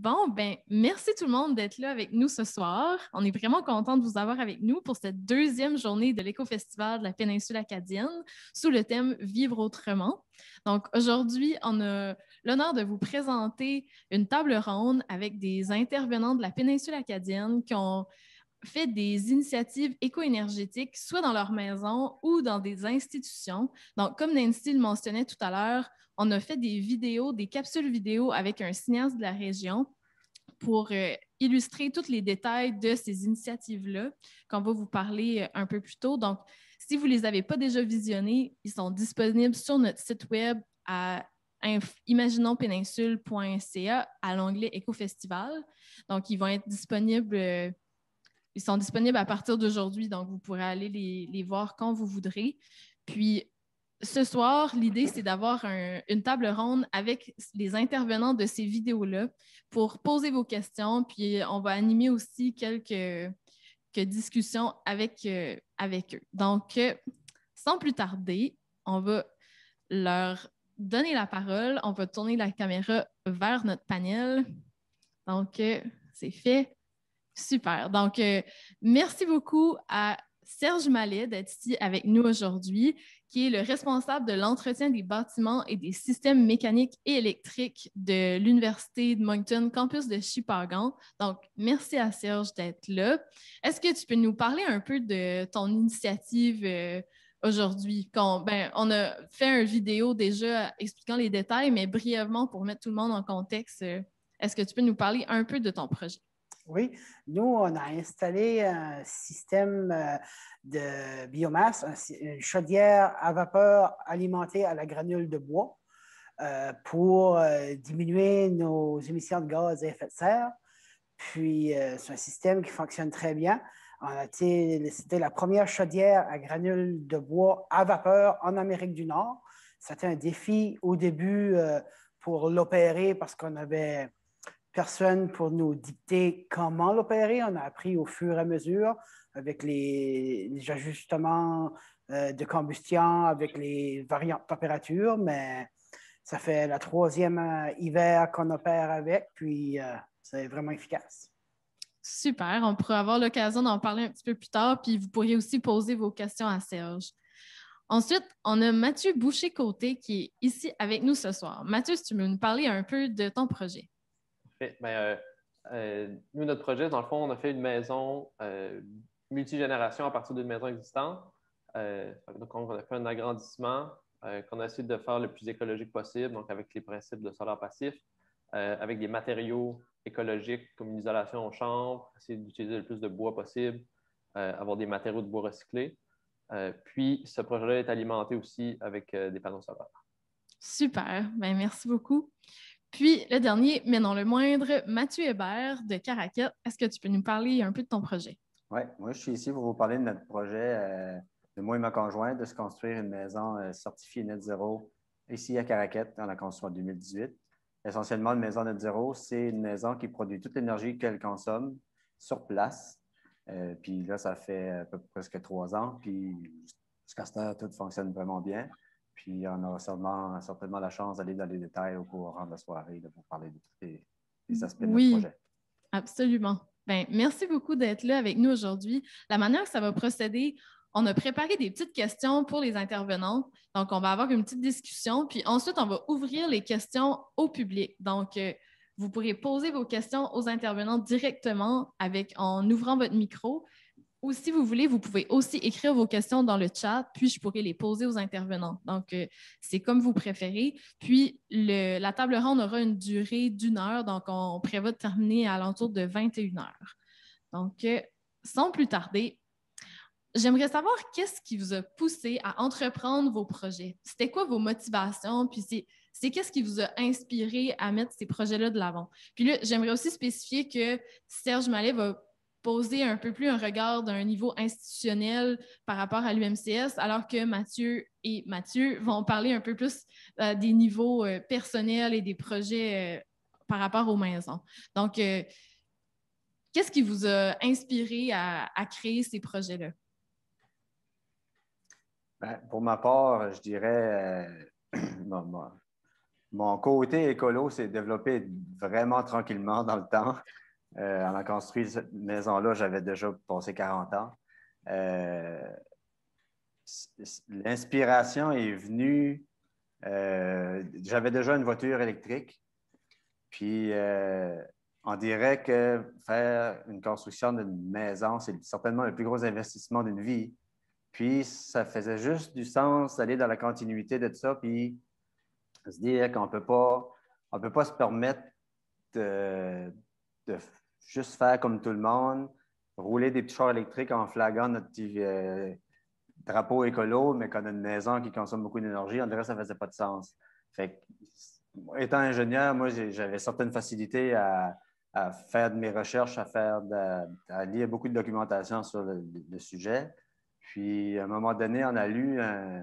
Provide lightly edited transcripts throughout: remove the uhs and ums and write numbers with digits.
Bon, ben, merci tout le monde d'être là avec nous ce soir. On est vraiment content de vous avoir avec nous pour cette deuxième journée de l'Éco-Festival de la péninsule acadienne sous le thème Vivre autrement. Donc, aujourd'hui, on a l'honneur de vous présenter une table ronde avec des intervenants de la péninsule acadienne qui ont fait des initiatives éco-énergétiques, soit dans leur maison ou dans des institutions. Donc, comme Nancy le mentionnait tout à l'heure, on a fait des vidéos, des capsules vidéo avec un cinéaste de la région pour illustrer tous les détails de ces initiatives-là qu'on va vous parler un peu plus tôt. Donc, si vous ne les avez pas déjà visionnés, ils sont disponibles sur notre site web à imaginonspéninsule.ca à l'onglet Éco-Festival. Donc, ils sont disponibles à partir d'aujourd'hui, donc vous pourrez aller les voir quand vous voudrez. Puis, ce soir, l'idée, c'est d'avoir une table ronde avec les intervenants de ces vidéos-là pour poser vos questions, puis on va animer aussi quelques discussions avec eux. Donc, sans plus tarder, on va leur donner la parole. On va tourner la caméra vers notre panel. Donc, c'est fait. Super. Donc, merci beaucoup à Serge Mallet d'être ici avec nous aujourd'hui, qui est le responsable de l'entretien des bâtiments et des systèmes mécaniques et électriques de l'Université de Moncton, campus de Shippagan. Donc, merci à Serge d'être là. Est-ce que tu peux nous parler un peu de ton initiative aujourd'hui? On a fait une vidéo déjà expliquant les détails, mais brièvement pour mettre tout le monde en contexte, est-ce que tu peux nous parler un peu de ton projet? Oui, nous, on a installé un système de biomasse, une chaudière à vapeur alimentée à la granule de bois pour diminuer nos émissions de gaz à effet de serre. Puis, c'est un système qui fonctionne très bien. C'était la première chaudière à granules de bois à vapeur en Amérique du Nord. C'était un défi au début pour l'opérer parce qu'on avait personne pour nous dicter comment l'opérer. On a appris au fur et à mesure avec les ajustements de combustion, avec les variantes de température, mais ça fait le troisième hiver qu'on opère avec, puis c'est vraiment efficace. Super, on pourra avoir l'occasion d'en parler un petit peu plus tard, puis vous pourriez aussi poser vos questions à Serge. Ensuite, on a Mathieu Boucher-Côté qui est ici avec nous ce soir. Mathieu, si tu veux nous parler un peu de ton projet. Okay. Nous, notre projet, dans le fond, on a fait une maison multigénération à partir d'une maison existante. Donc, on a fait un agrandissement qu'on a essayé de faire le plus écologique possible, donc avec les principes de solaire passif, avec des matériaux écologiques comme une isolation aux chambres, essayer d'utiliser le plus de bois possible, avoir des matériaux de bois recyclés. Puis, ce projet-là est alimenté aussi avec des panneaux solaires. Super, bien, merci beaucoup. Puis, le dernier, mais non le moindre, Mathieu Hébert de Caracat. Est-ce que tu peux nous parler un peu de ton projet? Oui, moi, je suis ici pour vous parler de notre projet de moi et ma conjointe de se construire une maison certifiée Net Zéro ici à Caracat. On l'a construit en 2018. Essentiellement, une maison Net Zéro, c'est une maison qui produit toute l'énergie qu'elle consomme sur place. Puis là, ça fait presque 3 ans. Puis jusqu'à ce temps, tout fonctionne vraiment bien. Puis on aura certainement la chance d'aller dans les détails au courant de la soirée de vous parler de tous les aspects de notre projet. Absolument. Bien, merci beaucoup d'être là avec nous aujourd'hui. La manière que ça va procéder, on a préparé des petites questions pour les intervenants. Donc, on va avoir une petite discussion, puis ensuite, on va ouvrir les questions au public. Donc, vous pourrez poser vos questions aux intervenants directement en ouvrant votre micro. Ou si vous voulez, vous pouvez aussi écrire vos questions dans le chat, puis je pourrai les poser aux intervenants. Donc, c'est comme vous préférez. Puis, la table ronde aura une durée d'1 heure, donc on prévoit de terminer à l'entour de 21 heures. Donc, sans plus tarder, j'aimerais savoir qu'est-ce qui vous a poussé à entreprendre vos projets. C'était quoi vos motivations? Puis, c'est qu'est-ce qui vous a inspiré à mettre ces projets-là de l'avant? Puis là, j'aimerais aussi spécifier que Serge Mallet va poser un peu plus un regard d'un niveau institutionnel par rapport à l'UMCS, alors que Mathieu vont parler un peu plus des niveaux personnels et des projets par rapport aux maisons. Donc, qu'est-ce qui vous a inspiré à créer ces projets-là? Bien, pour ma part, je dirais mon côté écolo s'est développé vraiment tranquillement dans le temps. On a construit cette maison-là, j'avais déjà passé 40 ans. L'inspiration est venue. J'avais déjà une voiture électrique. Puis, on dirait que faire une construction d'une maison, c'est certainement le plus gros investissement d'une vie. Puis, ça faisait juste du sens d'aller dans la continuité de ça, puis se dire qu'on ne peut pas se permettre de juste faire comme tout le monde, rouler des petits chars électriques en flaguant notre petit drapeau écolo, mais qu'on a une maison qui consomme beaucoup d'énergie. On dirait que ça ne faisait pas de sens. Fait que, étant ingénieur, moi, j'avais certaines facilités à faire de mes recherches, à lire beaucoup de documentation sur le sujet. Puis, à un moment donné, on a lu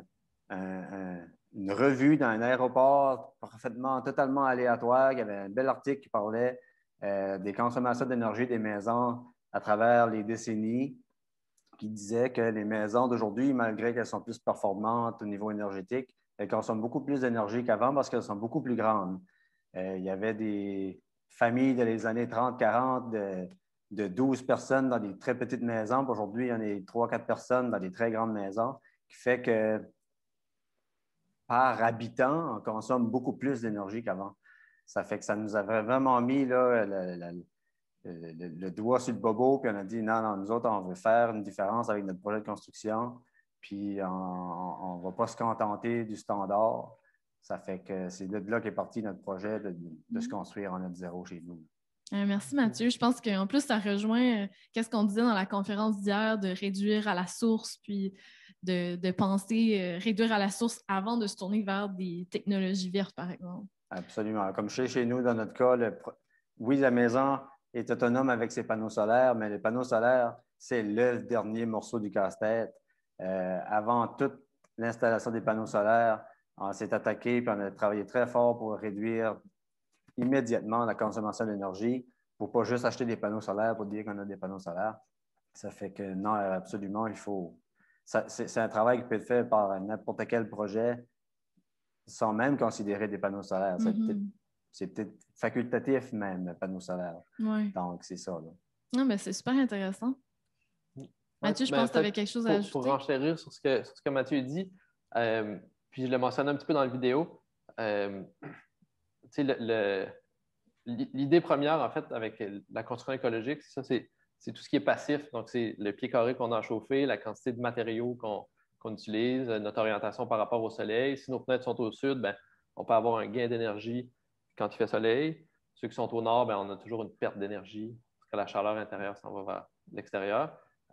une revue dans un aéroport totalement aléatoire. Il y avait un bel article qui parlait des consommations d'énergie des maisons à travers les décennies, qui disait que les maisons d'aujourd'hui, malgré qu'elles sont plus performantes au niveau énergétique, elles consomment beaucoup plus d'énergie qu'avant parce qu'elles sont beaucoup plus grandes. Il y avait des familles dans les années 30-40 de 12 personnes dans des très petites maisons. Aujourd'hui, il y en a 3-4 personnes dans des très grandes maisons, qui fait que par habitant, on consomme beaucoup plus d'énergie qu'avant. Ça fait que ça nous avait vraiment mis là, le doigt sur le bobo, puis on a dit non, nous autres, on veut faire une différence avec notre projet de construction, puis on ne va pas se contenter du standard. Ça fait que c'est de là qu'est parti notre projet de se construire en net zéro chez nous. Merci Mathieu. Je pense qu'en plus, ça rejoint qu'est-ce qu'on disait dans la conférence d'hier de réduire à la source, puis de penser réduire à la source avant de se tourner vers des technologies vertes, par exemple. Absolument. Comme chez nous, dans notre cas, oui, la maison est autonome avec ses panneaux solaires, mais les panneaux solaires, c'est le dernier morceau du casse-tête. Avant toute l'installation des panneaux solaires, on s'est attaqué puis on a travaillé très fort pour réduire immédiatement la consommation d'énergie, pour ne pas juste acheter des panneaux solaires pour dire qu'on a des panneaux solaires. Ça fait que non, absolument, il faut. C'est un travail qui peut être fait par n'importe quel projet sans même considérer des panneaux solaires. C'est peut-être facultatif même, panneaux solaires. Ouais. Donc, c'est ça. Là. Non, mais c'est super intéressant. Mathieu, je pense que tu avais quelque chose à ajouter. Pour renchérir sur ce que Mathieu dit, puis je le mentionne un petit peu dans la vidéo, l'idée première, en fait, avec la construction écologique, c'est tout ce qui est passif. Donc, c'est le pied carré qu'on a chauffé, la quantité de matériaux qu'on utilise, notre orientation par rapport au soleil. Si nos fenêtres sont au sud, ben, on peut avoir un gain d'énergie quand il fait soleil. Ceux qui sont au nord, ben, on a toujours une perte d'énergie parce que la chaleur intérieure s'en va vers l'extérieur.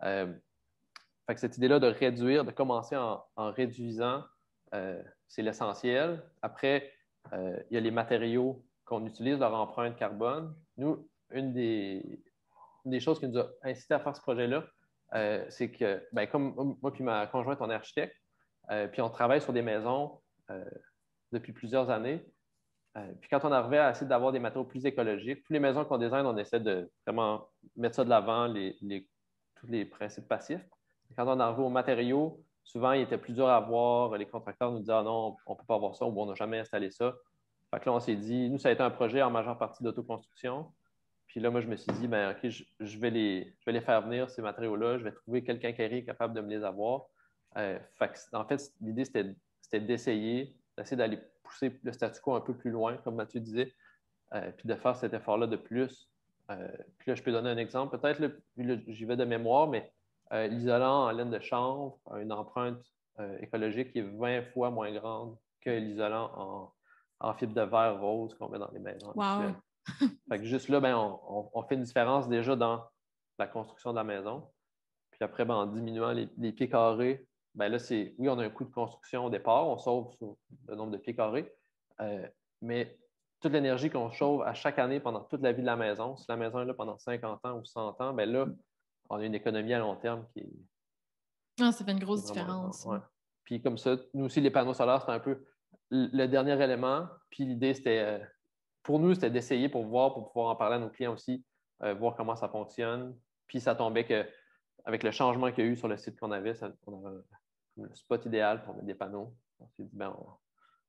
Fait que cette idée-là de réduire, de commencer en réduisant, c'est l'essentiel. Après, il y a les matériaux qu'on utilise, leur empreinte carbone. Nous, une des choses qui nous a incité à faire ce projet-là, c'est que, ben, comme moi et ma conjointe, on est architecte, puis on travaille sur des maisons depuis plusieurs années. Puis quand on arrivait à essayer d'avoir des matériaux plus écologiques, toutes les maisons qu'on design, on essaie de vraiment mettre ça de l'avant, tous les principes passifs. Quand on arrivait aux matériaux, souvent, il était plus dur à avoir. Les contracteurs nous disaient ah non, on ne peut pas avoir ça ou on n'a jamais installé ça. Fait que là, on s'est dit, nous, ça a été un projet en majeure partie d'autoconstruction. Puis là, moi, je me suis dit, ben OK, je vais les faire venir, ces matériaux-là. Je vais trouver quelqu'un qui est capable de me les avoir. En fait, l'idée, c'était d'essayer d'aller pousser le statu quo un peu plus loin, comme Mathieu disait, puis de faire cet effort-là de plus. Puis là, je peux donner un exemple. Peut-être, j'y vais de mémoire, mais l'isolant en laine de chanvre a une empreinte écologique qui est 20 fois moins grande que l'isolant en fibre de verre rose qu'on met dans les maisons. Wow. Fait que juste là, ben, on fait une différence déjà dans la construction de la maison. Puis après, ben, en diminuant les pieds carrés, ben là, oui, on a un coût de construction au départ, on sauve sur le nombre de pieds carrés, mais toute l'énergie qu'on chauffe à chaque année pendant toute la vie de la maison, si la maison est là pendant 50 ans ou 100 ans, ben là, on a une économie à long terme qui est. Ah, ça fait une grosse différence. Ouais. Puis comme ça, nous aussi, les panneaux solaires, c'était un peu le dernier élément. Puis l'idée, c'était, pour nous, c'était d'essayer pour pouvoir en parler à nos clients aussi, voir comment ça fonctionne. Puis ça tombait qu'avec le changement qu'il y a eu sur le site qu'on avait, on avait le spot idéal pour mettre des panneaux. On s'est dit, ben,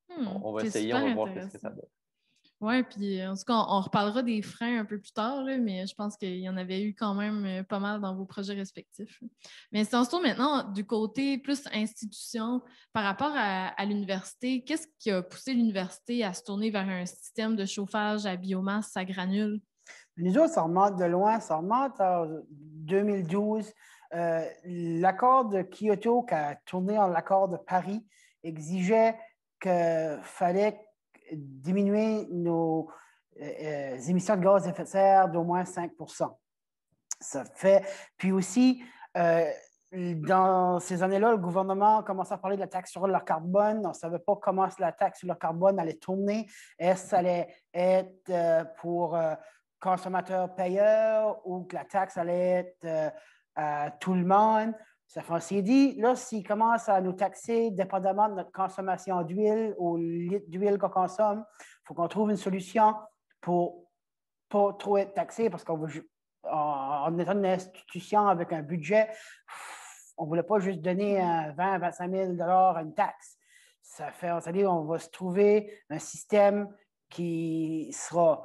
On va C'est essayer, super on va voir ce que intéressant. ça donne. Oui, puis en tout cas, on reparlera des freins un peu plus tard, là, mais je pense qu'il y en avait eu quand même pas mal dans vos projets respectifs. Mais si on se tourne maintenant du côté plus institution, par rapport à l'université, qu'est-ce qui a poussé l'université à se tourner vers un système de chauffage à biomasse à granules? Nous autres, ça remonte de loin, ça remonte en 2012. L'accord de Kyoto, qui a tourné en l'accord de Paris, exigeait qu'il fallait diminuer nos émissions de gaz à effet de serre d'au moins 5 Ça fait. Puis aussi, dans ces années-là, le gouvernement commençait à parler de la taxe sur le carbone. On ne savait pas comment la taxe sur le carbone allait tourner. Est-ce que ça allait être pour consommateurs payeurs ou que la taxe allait être à tout le monde? On s'est dit, là, s'ils commencent à nous taxer dépendamment de notre consommation d'huile, au litre d'huile qu'on consomme, il faut qu'on trouve une solution pour ne pas trop être taxé parce qu'on veut, en étant une institution avec un budget, on ne voulait pas juste donner 20 25 000 à une taxe. Ça fait, on s'est dit, on va se trouver un système qui sera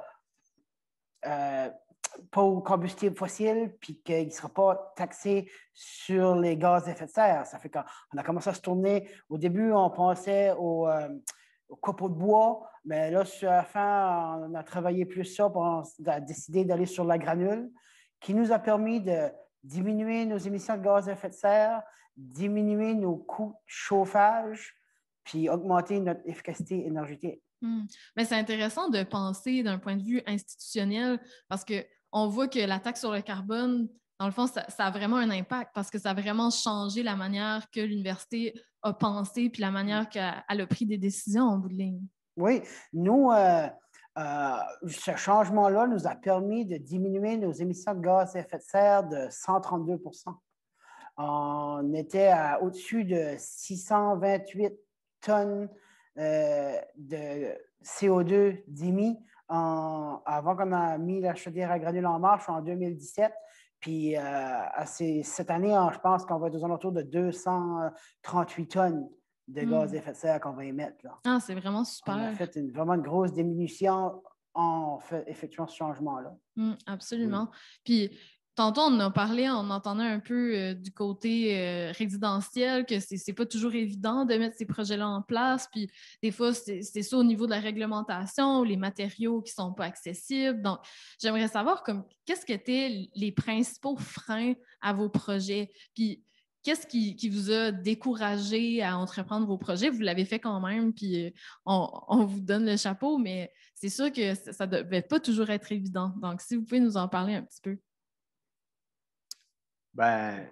pas au combustible fossile, puis qu'il ne sera pas taxé sur les gaz à effet de serre. Ça fait qu'on a commencé à se tourner. Au début, on pensait au copeaux de bois, mais là, sur la fin, on a travaillé plus ça, puis on a décidé d'aller sur la granule, qui nous a permis de diminuer nos émissions de gaz à effet de serre, diminuer nos coûts de chauffage, puis augmenter notre efficacité énergétique. Mais c'est intéressant de penser d'un point de vue institutionnel parce qu'on voit que la taxe sur le carbone, dans le fond, ça a vraiment un impact parce que ça a vraiment changé la manière que l'université a pensé puis la manière qu'elle a pris des décisions en bout de ligne. Oui, nous, ce changement-là nous a permis de diminuer nos émissions de gaz à effet de serre de 132 On était au-dessus de 628 tonnes de CO2 d'émis avant qu'on a mis la chaudière à granules en marche en 2017. Puis cette année, je pense qu'on va être aux alentours de 238 tonnes de gaz à effet de serre qu'on va émettre. Là. Ah, c'est vraiment super. On a fait vraiment une grosse diminution en effectuant ce changement-là. Absolument. Oui. Puis, tantôt, on a parlé, on entendait un peu du côté résidentiel que c'est pas toujours évident de mettre ces projets-là en place. Puis, des fois, c'est ça au niveau de la réglementation ou les matériaux qui sont pas accessibles. Donc, j'aimerais savoir qu'est-ce que étaient les principaux freins à vos projets. Puis, qu'est-ce qui vous a découragé à entreprendre vos projets? Vous l'avez fait quand même, puis on vous donne le chapeau, mais c'est sûr que ça ne devait pas toujours être évident. Donc, si vous pouvez nous en parler un petit peu. Bien,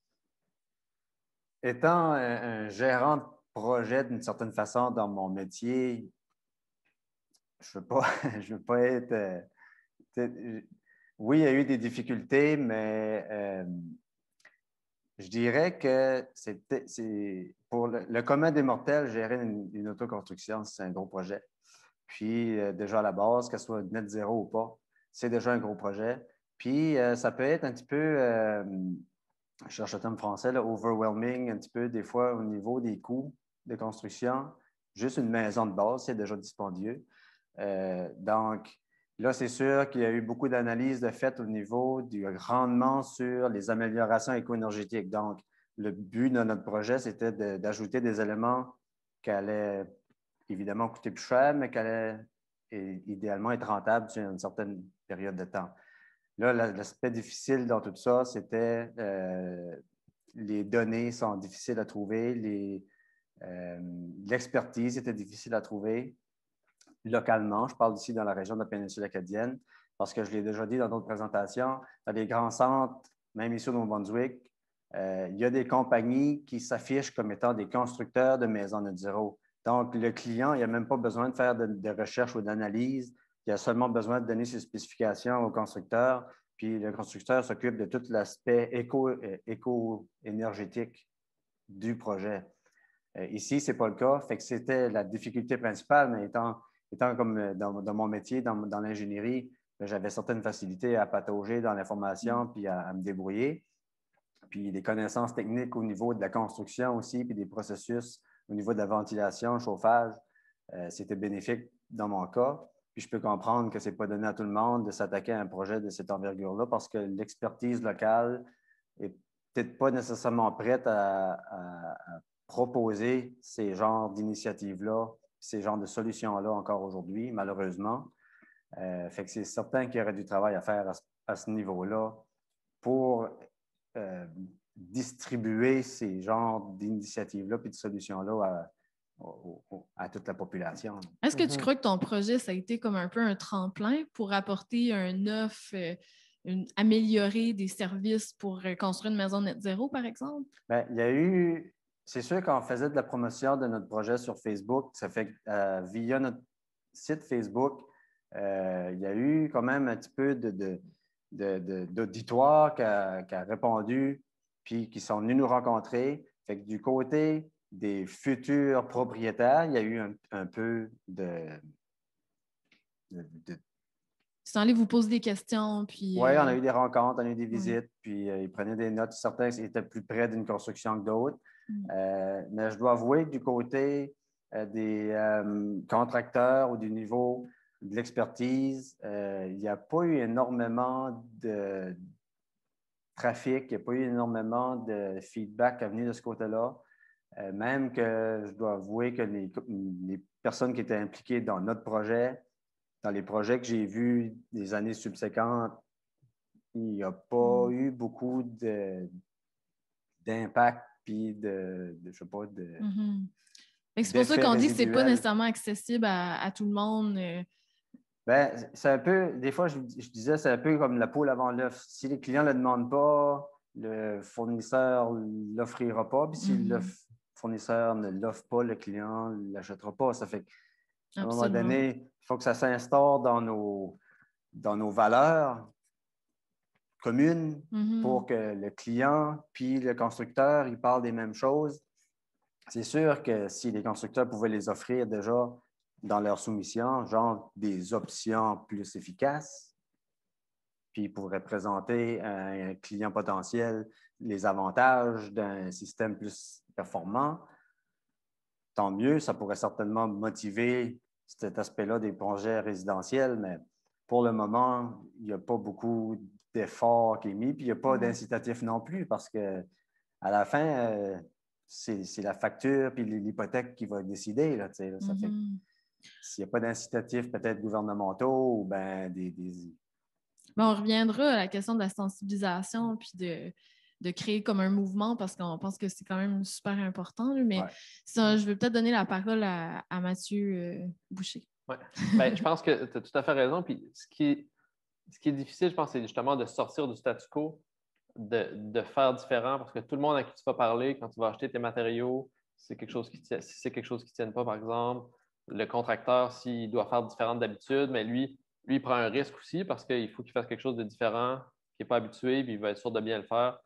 étant un gérant de projet d'une certaine façon dans mon métier, je ne veux pas être... oui, il y a eu des difficultés, mais je dirais que pour le commun des mortels, gérer une autoconstruction, c'est un gros projet. Puis, déjà à la base, qu'elle soit net zéro ou pas, c'est déjà un gros projet. Puis, ça peut être un petit peu, je cherche le terme français, là, overwhelming, un petit peu des fois au niveau des coûts de construction. Juste une maison de base, c'est déjà dispendieux. Donc, là, c'est sûr qu'il y a eu beaucoup d'analyses de fait au niveau du rendement sur les améliorations éco-énergétiques. Donc, le but de notre projet, c'était d'ajouter des éléments qui allaient évidemment coûter plus cher, mais qui allaient idéalement être rentables sur une certaine période de temps. Là, l'aspect difficile dans tout ça, c'était les données sont difficiles à trouver, l'expertise était difficile à trouver localement. Je parle ici dans la région de la péninsule acadienne, parce que je l'ai déjà dit dans d'autres présentations, dans les grands centres, même ici au Nouveau-Brunswick, il y a des compagnies qui s'affichent comme étant des constructeurs de maisons net zéro. Donc, le client, il n'a même pas besoin de faire de recherche ou d'analyse. Il a seulement besoin de donner ses spécifications au constructeur, puis le constructeur s'occupe de tout l'aspect éco-énergétique du projet. Ici, ce n'est pas le cas. Fait que c'était la difficulté principale, mais étant comme dans mon métier, dans l'ingénierie, j'avais certaines facilités à patauger dans l'information puis à me débrouiller. Puis des connaissances techniques au niveau de la construction aussi, puis des processus au niveau de la ventilation, chauffage. C'était bénéfique dans mon cas. Puis je peux comprendre que ce n'est pas donné à tout le monde de s'attaquer à un projet de cette envergure-là parce que l'expertise locale n'est peut-être pas nécessairement prête à proposer ces genres d'initiatives-là, ces genres de solutions-là encore aujourd'hui, malheureusement. Fait que c'est certain qu'il y aurait du travail à faire à ce niveau-là pour distribuer ces genres d'initiatives-là et de solutions-là à toute la population. Est-ce que tu crois que ton projet, ça a été comme un peu un tremplin pour apporter un offre, améliorer des services pour construire une maison net zéro, par exemple? Bien, il y a eu, c'est sûr qu'on faisait de la promotion de notre projet sur Facebook. Ça fait que via notre site Facebook, il y a eu quand même un petit peu d'auditoire qui a répondu puis qui sont venus nous rencontrer. Fait que du côté des futurs propriétaires, il y a eu un peu Ils sont allés vous poser des questions, puis... Oui, on a eu des rencontres, on a eu des visites, puis ils prenaient des notes. Certains étaient plus près d'une construction que d'autres. Mais je dois avouer que du côté des contracteurs ou du niveau de l'expertise, il n'y a pas eu énormément de trafic, il n'y a pas eu énormément de feedback à venir de ce côté-là. Même que je dois avouer que les personnes qui étaient impliquées dans notre projet, dans les projets que j'ai vus des années subséquentes, il n'y a pas eu beaucoup d'impact puis je sais pas, C'est pour ça qu'on dit que ce n'est pas nécessairement accessible à tout le monde. Ben, c'est un peu, des fois, je disais, c'est un peu comme la poule avant l'œuf. Si les clients ne le demandent pas, le fournisseur ne l'offrira pas. Puis si le fournisseur ne l'offre pas, le client ne l'achètera pas. Ça fait qu'à un moment donné, il faut que ça s'instaure dans nos valeurs communes pour que le client puis le constructeur, ils parlent des mêmes choses. C'est sûr que si les constructeurs pouvaient les offrir déjà dans leur soumission, genre des options plus efficaces, puis ils pourraient présenter à un client potentiel les avantages d'un système plus performant, tant mieux, ça pourrait certainement motiver cet aspect-là des projets résidentiels, mais pour le moment, il n'y a pas beaucoup d'efforts qui est mis, puis il n'y a pas d'incitatif non plus, parce que à la fin, c'est la facture puis l'hypothèque qui va décider. Là, ça fait s'il n'y a pas d'incitatifs peut-être gouvernementaux ou ben on reviendra à la question de la sensibilisation puis de créer comme un mouvement parce qu'on pense que c'est quand même super important. Mais ça, je vais peut-être donner la parole à Mathieu Boucher. Oui. Ben, je pense que tu as tout à fait raison. Puis ce qui est difficile, je pense, c'est justement de sortir du statu quo, de faire différent parce que tout le monde à qui tu vas parler quand tu vas acheter tes matériaux, si c'est quelque chose qui ne tienne pas, par exemple, le contracteur, s'il doit faire différent d'habitude, mais lui, il prend un risque aussi parce qu'il faut qu'il fasse quelque chose de différent, qu'il n'est pas habitué, puis il va être sûr de bien le faire.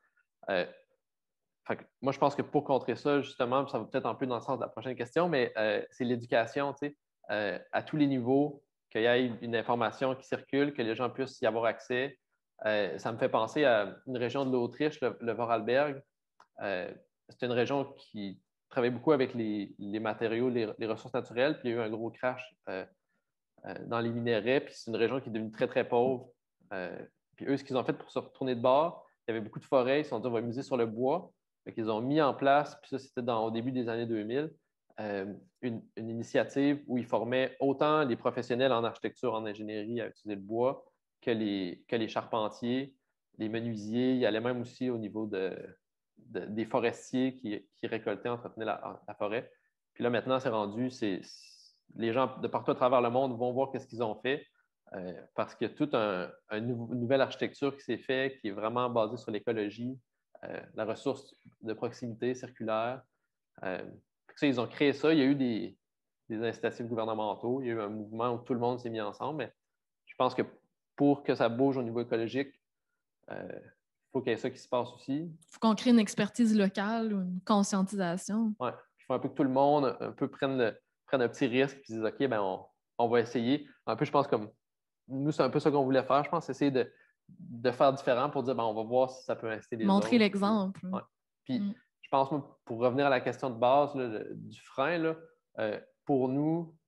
Moi, je pense que pour contrer ça, justement, ça va peut-être un peu dans le sens de la prochaine question, mais c'est l'éducation, tu sais, à tous les niveaux, qu'il y ait une information qui circule, que les gens puissent y avoir accès. Ça me fait penser à une région de l'Autriche, le Vorarlberg. C'est une région qui travaille beaucoup avec les matériaux, les ressources naturelles, puis il y a eu un gros crash dans les minerais, puis c'est une région qui est devenue très, très pauvre. Puis eux, ce qu'ils ont fait pour se retourner de bord, il y avait beaucoup de forêts, ils se sont dit on va miser sur le bois. Fait qu'ils ont mis en place, puis ça c'était au début des années 2000, une initiative où ils formaient autant les professionnels en architecture, en ingénierie à utiliser le bois que les charpentiers, les menuisiers. Il y allait même aussi au niveau des forestiers qui récoltaient, entretenaient la forêt. Puis là, maintenant, c'est rendu, les gens de partout à travers le monde vont voir qu'est-ce qu'ils ont fait parce qu'il y a toute une nouvelle architecture qui s'est faite, qui est vraiment basée sur l'écologie, la ressource de proximité circulaire. Ils ont créé ça. Il y a eu des incitatifs gouvernementaux. Il y a eu un mouvement où tout le monde s'est mis ensemble. Mais je pense que pour que ça bouge au niveau écologique, il faut qu'il y ait ça qui se passe aussi. Il faut qu'on crée une expertise locale ou une conscientisation. Oui. Il faut un peu que tout le monde un peu prenne un petit risque et dise OK, ben on va essayer. Un peu, je pense comme nous, c'est un peu ça qu'on voulait faire. Je pense essayer de faire différent pour dire ben, on va voir si ça peut inciter les autres. Montrer l'exemple. Ouais. Puis je pense, pour revenir à la question de base là, du frein, là, pour nous,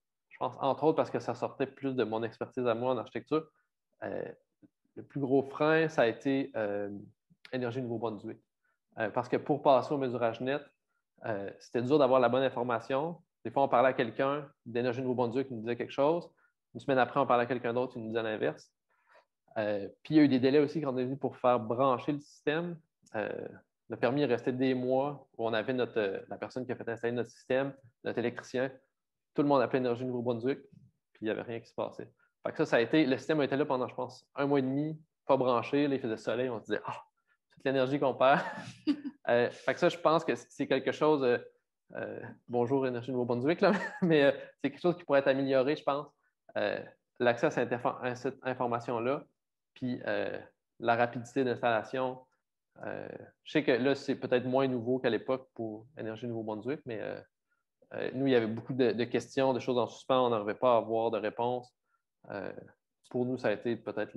pense, entre autres, parce que ça sortait plus de mon expertise à moi en architecture. Le plus gros frein, ça a été Énergie Nouveau-Brunswick. Parce que pour passer au mesurage net, c'était dur d'avoir la bonne information. Des fois, on parlait à quelqu'un d'Énergie Nouveau-Brunswick qui nous disait quelque chose. Une semaine après, on parlait à quelqu'un d'autre qui nous disait l'inverse. Puis il y a eu des délais aussi quand on est venu pour faire brancher le système. Le permis est resté des mois où on avait la personne qui a fait installer notre système, notre électricien. Tout le monde appelait Énergie Nouveau-Brunswick, puis il n'y avait rien qui se passait. Fait que ça a été, le système a été là pendant, je pense, 1 mois et demi, pas branché. Là, il faisait soleil, on se disait, toute l'énergie qu'on perd. Fait que ça, je pense que c'est quelque chose. Bonjour, Énergie Nouveau-Brunswick, là, mais c'est quelque chose qui pourrait être amélioré, je pense. L'accès à cette information-là, puis la rapidité d'installation. Je sais que là, c'est peut-être moins nouveau qu'à l'époque pour Énergie Nouveau-Brunswick, mais nous, il y avait beaucoup de questions, de choses en suspens, on n'arrivait pas à avoir de réponse. Pour nous, ça a été peut-être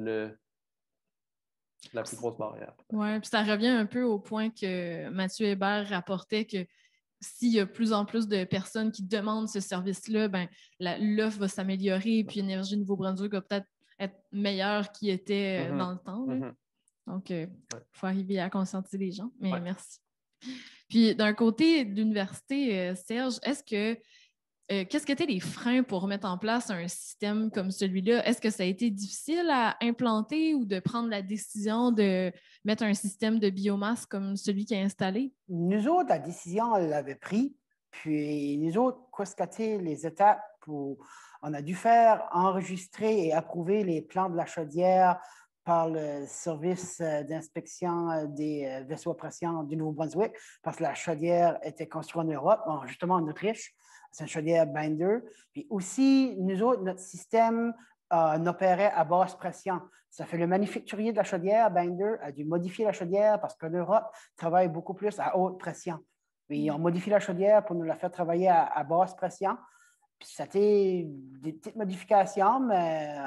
la plus grosse barrière. Oui, puis ça revient un peu au point que Mathieu Hébert rapportait que s'il y a de plus en plus de personnes qui demandent ce service-là, ben, l'offre va s'améliorer, puis Énergie Nouveau-Brunswick va peut-être être meilleure qu'il était dans le temps. Donc, il faut arriver à conscientiser les gens. Mais merci. Puis, d'un côté de l'université, Serge, qu'est-ce que étaient les freins pour mettre en place un système comme celui-là? Est-ce que ça a été difficile à implanter ou de prendre la décision de mettre un système de biomasse comme celui qui est installé? Nous autres, la décision, on l'avait prise. Puis nous autres, constater les étapes où on a dû faire enregistrer et approuver les plans de la chaudière par le service d'inspection des vaisseaux à pression du Nouveau-Brunswick, parce que la chaudière était construite en Europe, justement en Autriche. C'est une chaudière Binder. Puis aussi, nous autres, notre système opérait à basse pression. Ça fait le manufacturier de la chaudière, Binder, a dû modifier la chaudière parce qu'en Europe, travaille beaucoup plus à haute pression. Puis on modifie la chaudière pour nous la faire travailler à basse pression. Puis c'était des petites modifications, mais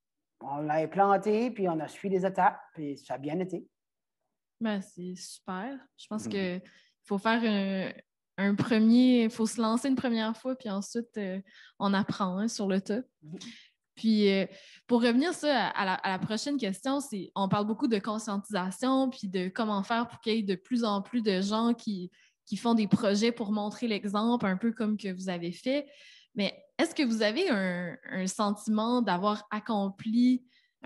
on l'a implanté, puis on a suivi les étapes, puis ça a bien été. Ben, c'est super. Je pense qu'il faut faire un premier, il faut se lancer une première fois, puis ensuite, on apprend sur le tas. Puis, pour revenir à la prochaine question, on parle beaucoup de conscientisation, puis de comment faire pour qu'il y ait de plus en plus de gens qui font des projets pour montrer l'exemple, un peu comme que vous avez fait. Mais est-ce que vous avez un sentiment d'avoir accompli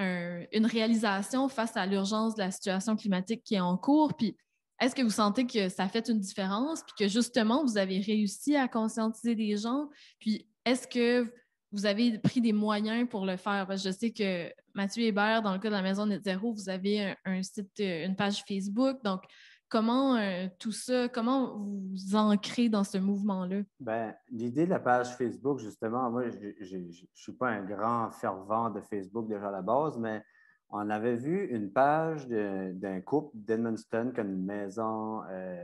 une réalisation face à l'urgence de la situation climatique qui est en cours? Puis, est-ce que vous sentez que ça fait une différence, puis que justement, vous avez réussi à conscientiser des gens? Puis, est-ce que vous avez pris des moyens pour le faire? Parce que je sais que Mathieu Hébert, dans le cas de la Maison Net Zéro, vous avez un site, une page Facebook. Donc, comment tout ça, comment vous ancrez dans ce mouvement-là? Bien, l'idée de la page Facebook, justement, moi, je ne suis pas un grand fervent de Facebook déjà à la base, mais on avait vu une page d'un couple d'Edmundston qui a une maison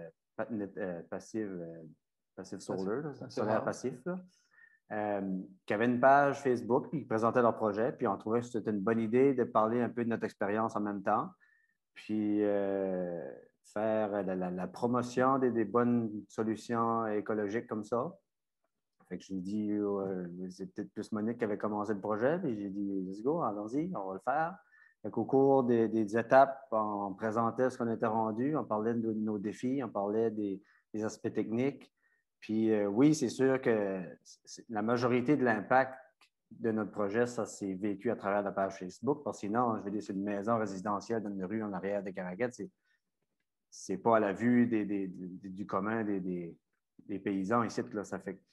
passive solaire, solaire passif, qui avait une page Facebook, puis qui présentait leur projet, puis on trouvait que c'était une bonne idée de parler un peu de notre expérience en même temps, puis faire la promotion des bonnes solutions écologiques comme ça. Fait que j'ai dit, c'est peut-être plus Monique qui avait commencé le projet, puis j'ai dit, let's go, allons-y, on va le faire. Fait qu'au cours des étapes, on présentait ce qu'on était rendu, on parlait de nos défis, on parlait des aspects techniques. Puis oui, c'est sûr que la majorité de l'impact de notre projet, ça s'est vécu à travers la page Facebook. Parce que sinon, je veux dire, c'est une maison résidentielle dans une rue en arrière de Caraquette. C'est pas à la vue du commun des paysans ici. Là, ça fait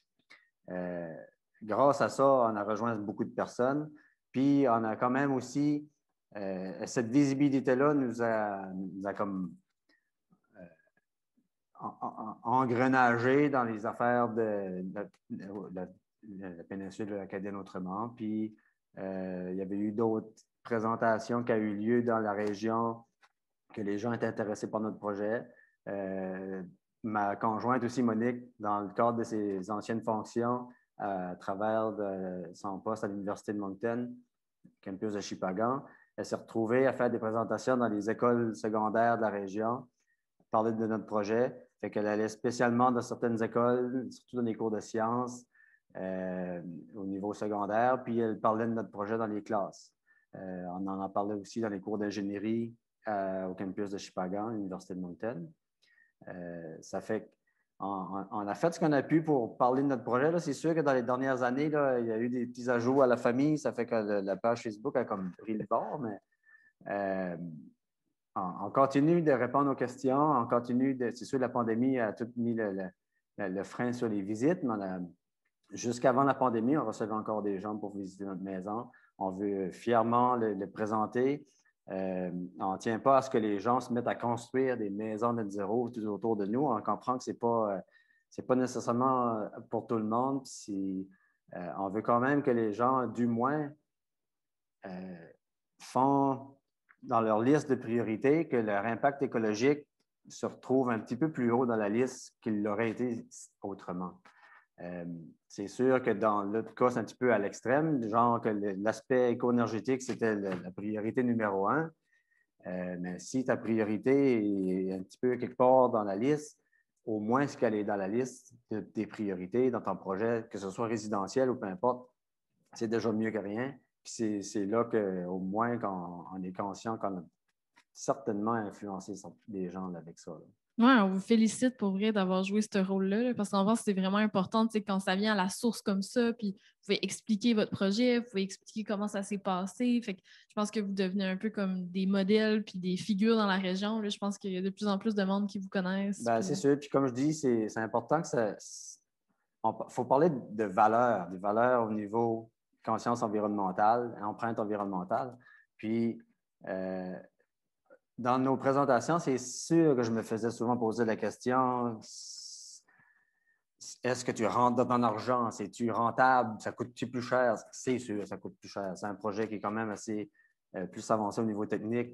grâce à ça, on a rejoint beaucoup de personnes. Puis on a quand même aussi cette visibilité-là nous a comme engrenagé dans les affaires de la péninsule de l'Acadienne autrement. Puis, il y avait eu d'autres présentations qui ont eu lieu dans la région que les gens étaient intéressés par notre projet. Ma conjointe aussi, Monique, dans le cadre de ses anciennes fonctions, à travers son poste à l'Université de Moncton, campus de Shippagan, elle s'est retrouvée à faire des présentations dans les écoles secondaires de la région, parler de notre projet. Fait qu'elle allait spécialement dans certaines écoles, surtout dans les cours de sciences, au niveau secondaire, puis elle parlait de notre projet dans les classes. On en a parlé aussi dans les cours d'ingénierie au campus de Shippagan, l'Université de Moncton. Ça fait on a fait ce qu'on a pu pour parler de notre projet. C'est sûr que dans les dernières années, là, il y a eu des petits ajouts à la famille. Ça fait que la page Facebook a comme pris le bord, mais on continue de répondre aux questions. On continue c'est sûr, la pandémie a tout mis le frein sur les visites, mais jusqu'avant la pandémie, on recevait encore des gens pour visiter notre maison. On veut fièrement le présenter. On ne tient pas à ce que les gens se mettent à construire des maisons net zéro tout autour de nous. On comprend que ce n'est pas nécessairement pour tout le monde. On veut quand même que les gens, du moins, font dans leur liste de priorités que leur impact écologique se retrouve un petit peu plus haut dans la liste qu'il l'aurait été autrement. C'est sûr que dans l'autre cas, c'est un petit peu à l'extrême, genre que l'aspect éco-énergétique, c'était la priorité numéro 1. Mais si ta priorité est un petit peu quelque part dans la liste, au moins ce qu'elle est dans la liste de tes priorités dans ton projet, que ce soit résidentiel ou peu importe, c'est déjà mieux que rien. Puis c'est là qu'au moins on est conscient qu'on a certainement influencé des gens avec ça. Oui, on vous félicite pour vrai d'avoir joué ce rôle-là, là, parce qu'en pense que c'est vraiment important quand ça vient à la source comme ça, puis vous pouvez expliquer votre projet, vous pouvez expliquer comment ça s'est passé. Fait que je pense que vous devenez un peu comme des modèles puis des figures dans la région. Là. Je pense qu'il y a de plus en plus de monde qui vous connaissent. Bien, c'est sûr. Puis comme je dis, c'est important que il faut parler de valeurs, des valeurs au niveau conscience environnementale, empreinte environnementale. Puis dans nos présentations, c'est sûr que je me faisais souvent poser la question, est-ce que tu rentres dans ton argent? C'est-tu rentable? Ça coûte-tu plus cher? C'est sûr, ça coûte plus cher. C'est un projet qui est quand même assez plus avancé au niveau technique.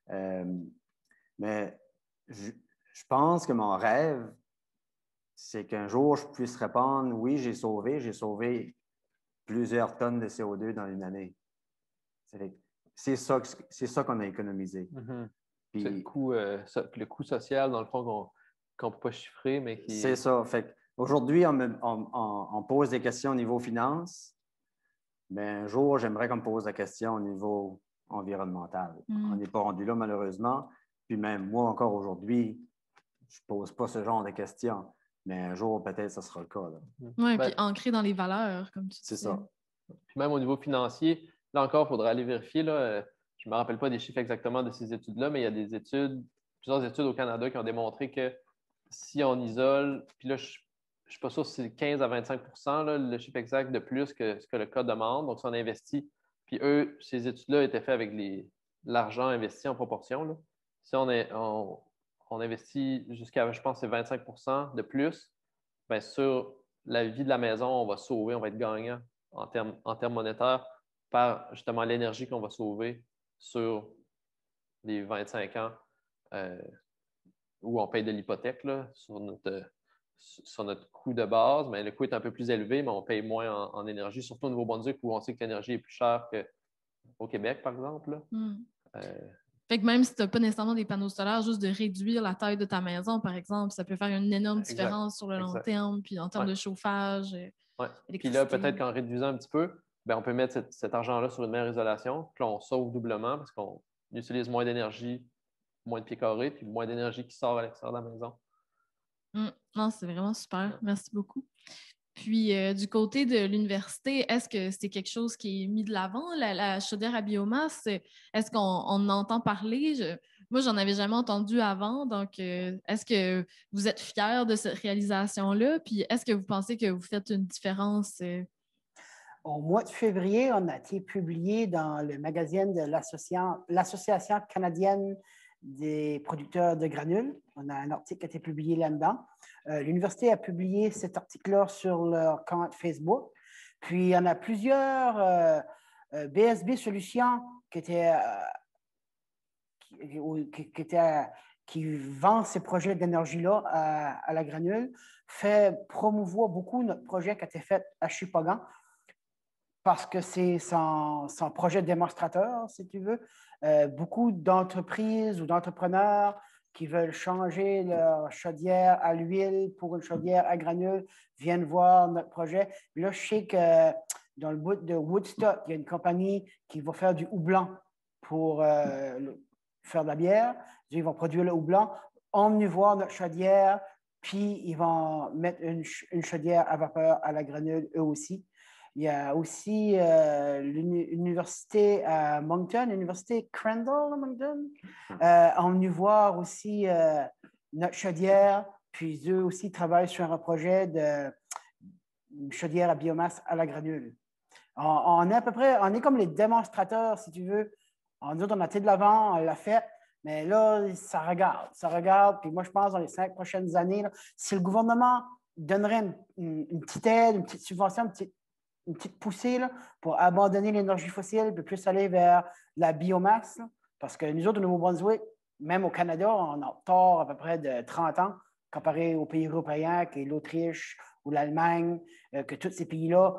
Mais je pense que mon rêve, c'est qu'un jour, je puisse répondre, oui, j'ai sauvé plusieurs tonnes de CO2 dans une année. C'est ça qu'on a économisé. Mm-hmm. Puis, c'est le coût social, dans le fond, qu'on ne peut pas chiffrer, mais qui... C'est ça. Fait aujourd'hui, on pose des questions au niveau finance, mais un jour, j'aimerais qu'on me pose la question au niveau environnemental. On n'est pas rendu là, malheureusement. Puis même moi, encore aujourd'hui, je ne pose pas ce genre de questions. Mais un jour, peut-être, ça sera le cas. Oui, puis ancré dans les valeurs, comme tu dis. C'est ça. Puis même au niveau financier, là encore, il faudra aller vérifier. Là, je ne me rappelle pas des chiffres exactement de ces études-là, mais il y a plusieurs études au Canada qui ont démontré que si on isole, puis là, je ne suis pas sûr si c'est 15 à 25 là, le chiffre exact de plus que ce que le code demande. Donc, si on investit, puis ces études-là étaient faites avec l'argent investi en proportion. Là. Si on investit jusqu'à, je pense, c'est 25 de plus, bien, sur la vie de la maison, on va sauver, on va être gagnant en termes monétaires par justement l'énergie qu'on va sauver sur les 25 ans où on paye de l'hypothèque là, sur notre coût de base. Mais le coût est un peu plus élevé, mais on paye moins en énergie, surtout au Nouveau-Brunswick où on sait que l'énergie est plus chère qu'au Québec, par exemple. Fait que même si tu n'as pas nécessairement des panneaux solaires, juste de réduire la taille de ta maison, par exemple, ça peut faire une énorme différence sur le long terme, puis en termes de chauffage. Puis là, peut-être qu'en réduisant un petit peu, bien, on peut mettre cet argent-là sur une meilleure isolation, puis là, on sauve doublement parce qu'on utilise moins d'énergie, moins de pieds carrés, puis moins d'énergie qui sort à l'extérieur de la maison. Non, c'est vraiment super. Merci beaucoup. Puis, du côté de l'université, est-ce que c'est quelque chose qui est mis de l'avant, la chaudière à biomasse? Est-ce qu'on en entend parler? Moi, j'en avais jamais entendu avant. Donc, est-ce que vous êtes fiers de cette réalisation-là? Puis, est-ce que vous pensez que vous faites une différence? Au mois de février, on a été publié dans le magazine de l'Association canadienne des producteurs de granules. On a un article qui a été publié là-dedans. L'université a publié cet article-là sur leur compte Facebook. Puis, il y en a plusieurs BSB Solutions qui vendent ces projets d'énergie-là à la granule, promouvoit beaucoup notre projet qui a été fait à Shippagan parce que c'est son projet démonstrateur, si tu veux. Beaucoup d'entreprises ou d'entrepreneurs qui veulent changer leur chaudière à l'huile pour une chaudière à granules viennent voir notre projet. Là, je sais que dans le bout de Woodstock, il y a une compagnie qui va faire du houblon pour faire de la bière. Ils vont produire le houblon. On venu voir notre chaudière, puis ils vont mettre une chaudière à vapeur à la granule, eux aussi. Il y a aussi l'université à Moncton, l'université Crandall à Moncton. On est venu voir aussi notre chaudière, puis eux aussi travaillent sur un projet de chaudière à biomasse à la granule. On est à peu près, on est comme les démonstrateurs, si tu veux. Nous autres, on a été de l'avant, on l'a fait, mais là, ça regarde. Puis moi, je pense dans les 5 prochaines années, là, si le gouvernement donnerait une petite aide, une petite subvention, une petite poussée là, pour abandonner l'énergie fossile, puis plus aller vers la biomasse, là, parce que nous autres, au Nouveau-Brunswick, même au Canada, on a tort à peu près de 30 ans comparé aux pays européens, qui est l'Autriche ou l'Allemagne, que tous ces pays-là,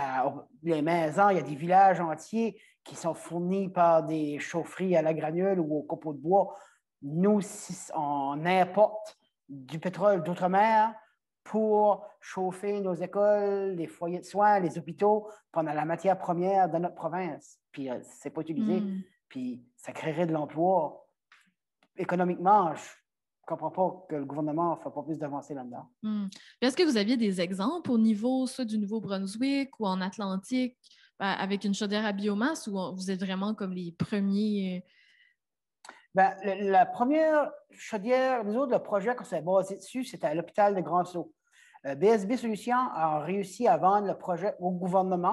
les maisons, il y a des villages entiers qui sont fournis par des chaufferies à la granule ou au copeaux de bois. Nous, si on importe du pétrole d'outre-mer pour chauffer nos écoles, les foyers de soins, les hôpitaux, puis on a la matière première de notre province. Puis c'est pas utilisé. Puis ça créerait de l'emploi. Économiquement, je ne comprends pas que le gouvernement ne fait pas plus d'avancées là-dedans. Est-ce que vous aviez des exemples au niveau soit du Nouveau-Brunswick ou en Atlantique avec une chaudière à biomasse ou vous êtes vraiment comme les premiers? Bien, la première chaudière, nous autres, le projet qu'on s'est basé dessus, c'était à l'hôpital de Grand-Sault. BSB Solutions a réussi à vendre le projet au gouvernement.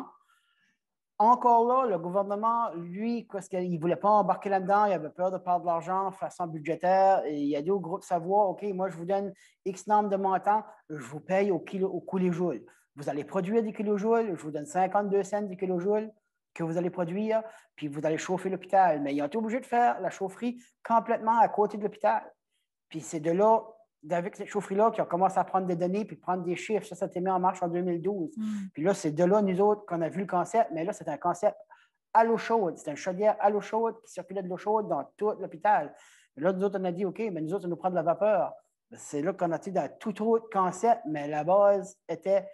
Encore là, le gouvernement, lui, parce qu'il ne voulait pas embarquer là-dedans, il avait peur de perdre de l'argent de façon budgétaire. Et il a dit au groupe Savoie, OK, moi, je vous donne X nombre de montants, je vous paye au kilojoule. Vous allez produire des kilojoules, je vous donne 52 cents du kilojoule que vous allez produire, puis vous allez chauffer l'hôpital. Mais ils ont été obligés de faire la chaufferie complètement à côté de l'hôpital. Puis c'est de là, avec cette chaufferie-là, qui a commencé à prendre des données puis prendre des chiffres. Ça s'est mis en marche en 2012. Puis là, c'est de là, nous autres, qu'on a vu le concept. Mais là, c'est un concept à l'eau chaude. C'est une chaudière à l'eau chaude qui circulait de l'eau chaude dans tout l'hôpital. Et là, nous autres, on a dit, OK, mais nous autres, ça nous prend de la vapeur. C'est là qu'on a été dans tout autre concept, mais la base était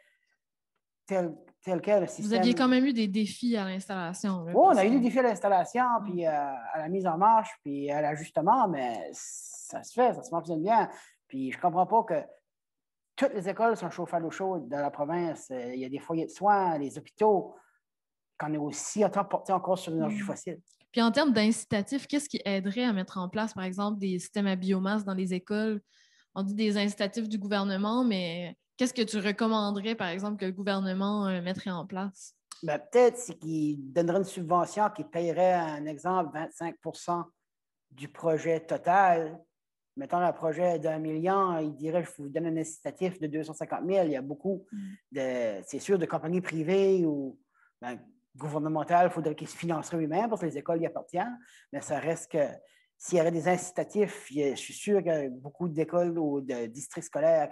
tel quel le système. Vous aviez quand même eu des défis à l'installation. Oui, on a eu des défis à l'installation, puis à la mise en marche, puis à l'ajustement, mais ça se fait, ça se fonctionne bien. Puis je ne comprends pas que toutes les écoles sont chauffées à l'eau chaude dans la province. Il y a des foyers de soins, les hôpitaux, qu'on est aussi en train de porter encore sur l'énergie fossile. Puis en termes d'incitatifs, qu'est-ce qui aiderait à mettre en place, par exemple, des systèmes à biomasse dans les écoles? On dit des incitatifs du gouvernement, mais qu'est-ce que tu recommanderais, par exemple, que le gouvernement mettrait en place? Bien, peut-être c'est qu'il donnerait une subvention qui payerait, un exemple, 25 % du projet total. Mettons un projet d'1 million, il dirait, je vous donne un incitatif de 250 000. Il y a beaucoup, c'est sûr, de compagnies privées ou gouvernementales, il faudrait qu'ils se financeraient eux-mêmes parce que les écoles y appartiennent. Mais ça reste que s'il y avait des incitatifs, je suis sûr qu'il y a beaucoup d'écoles ou de districts scolaires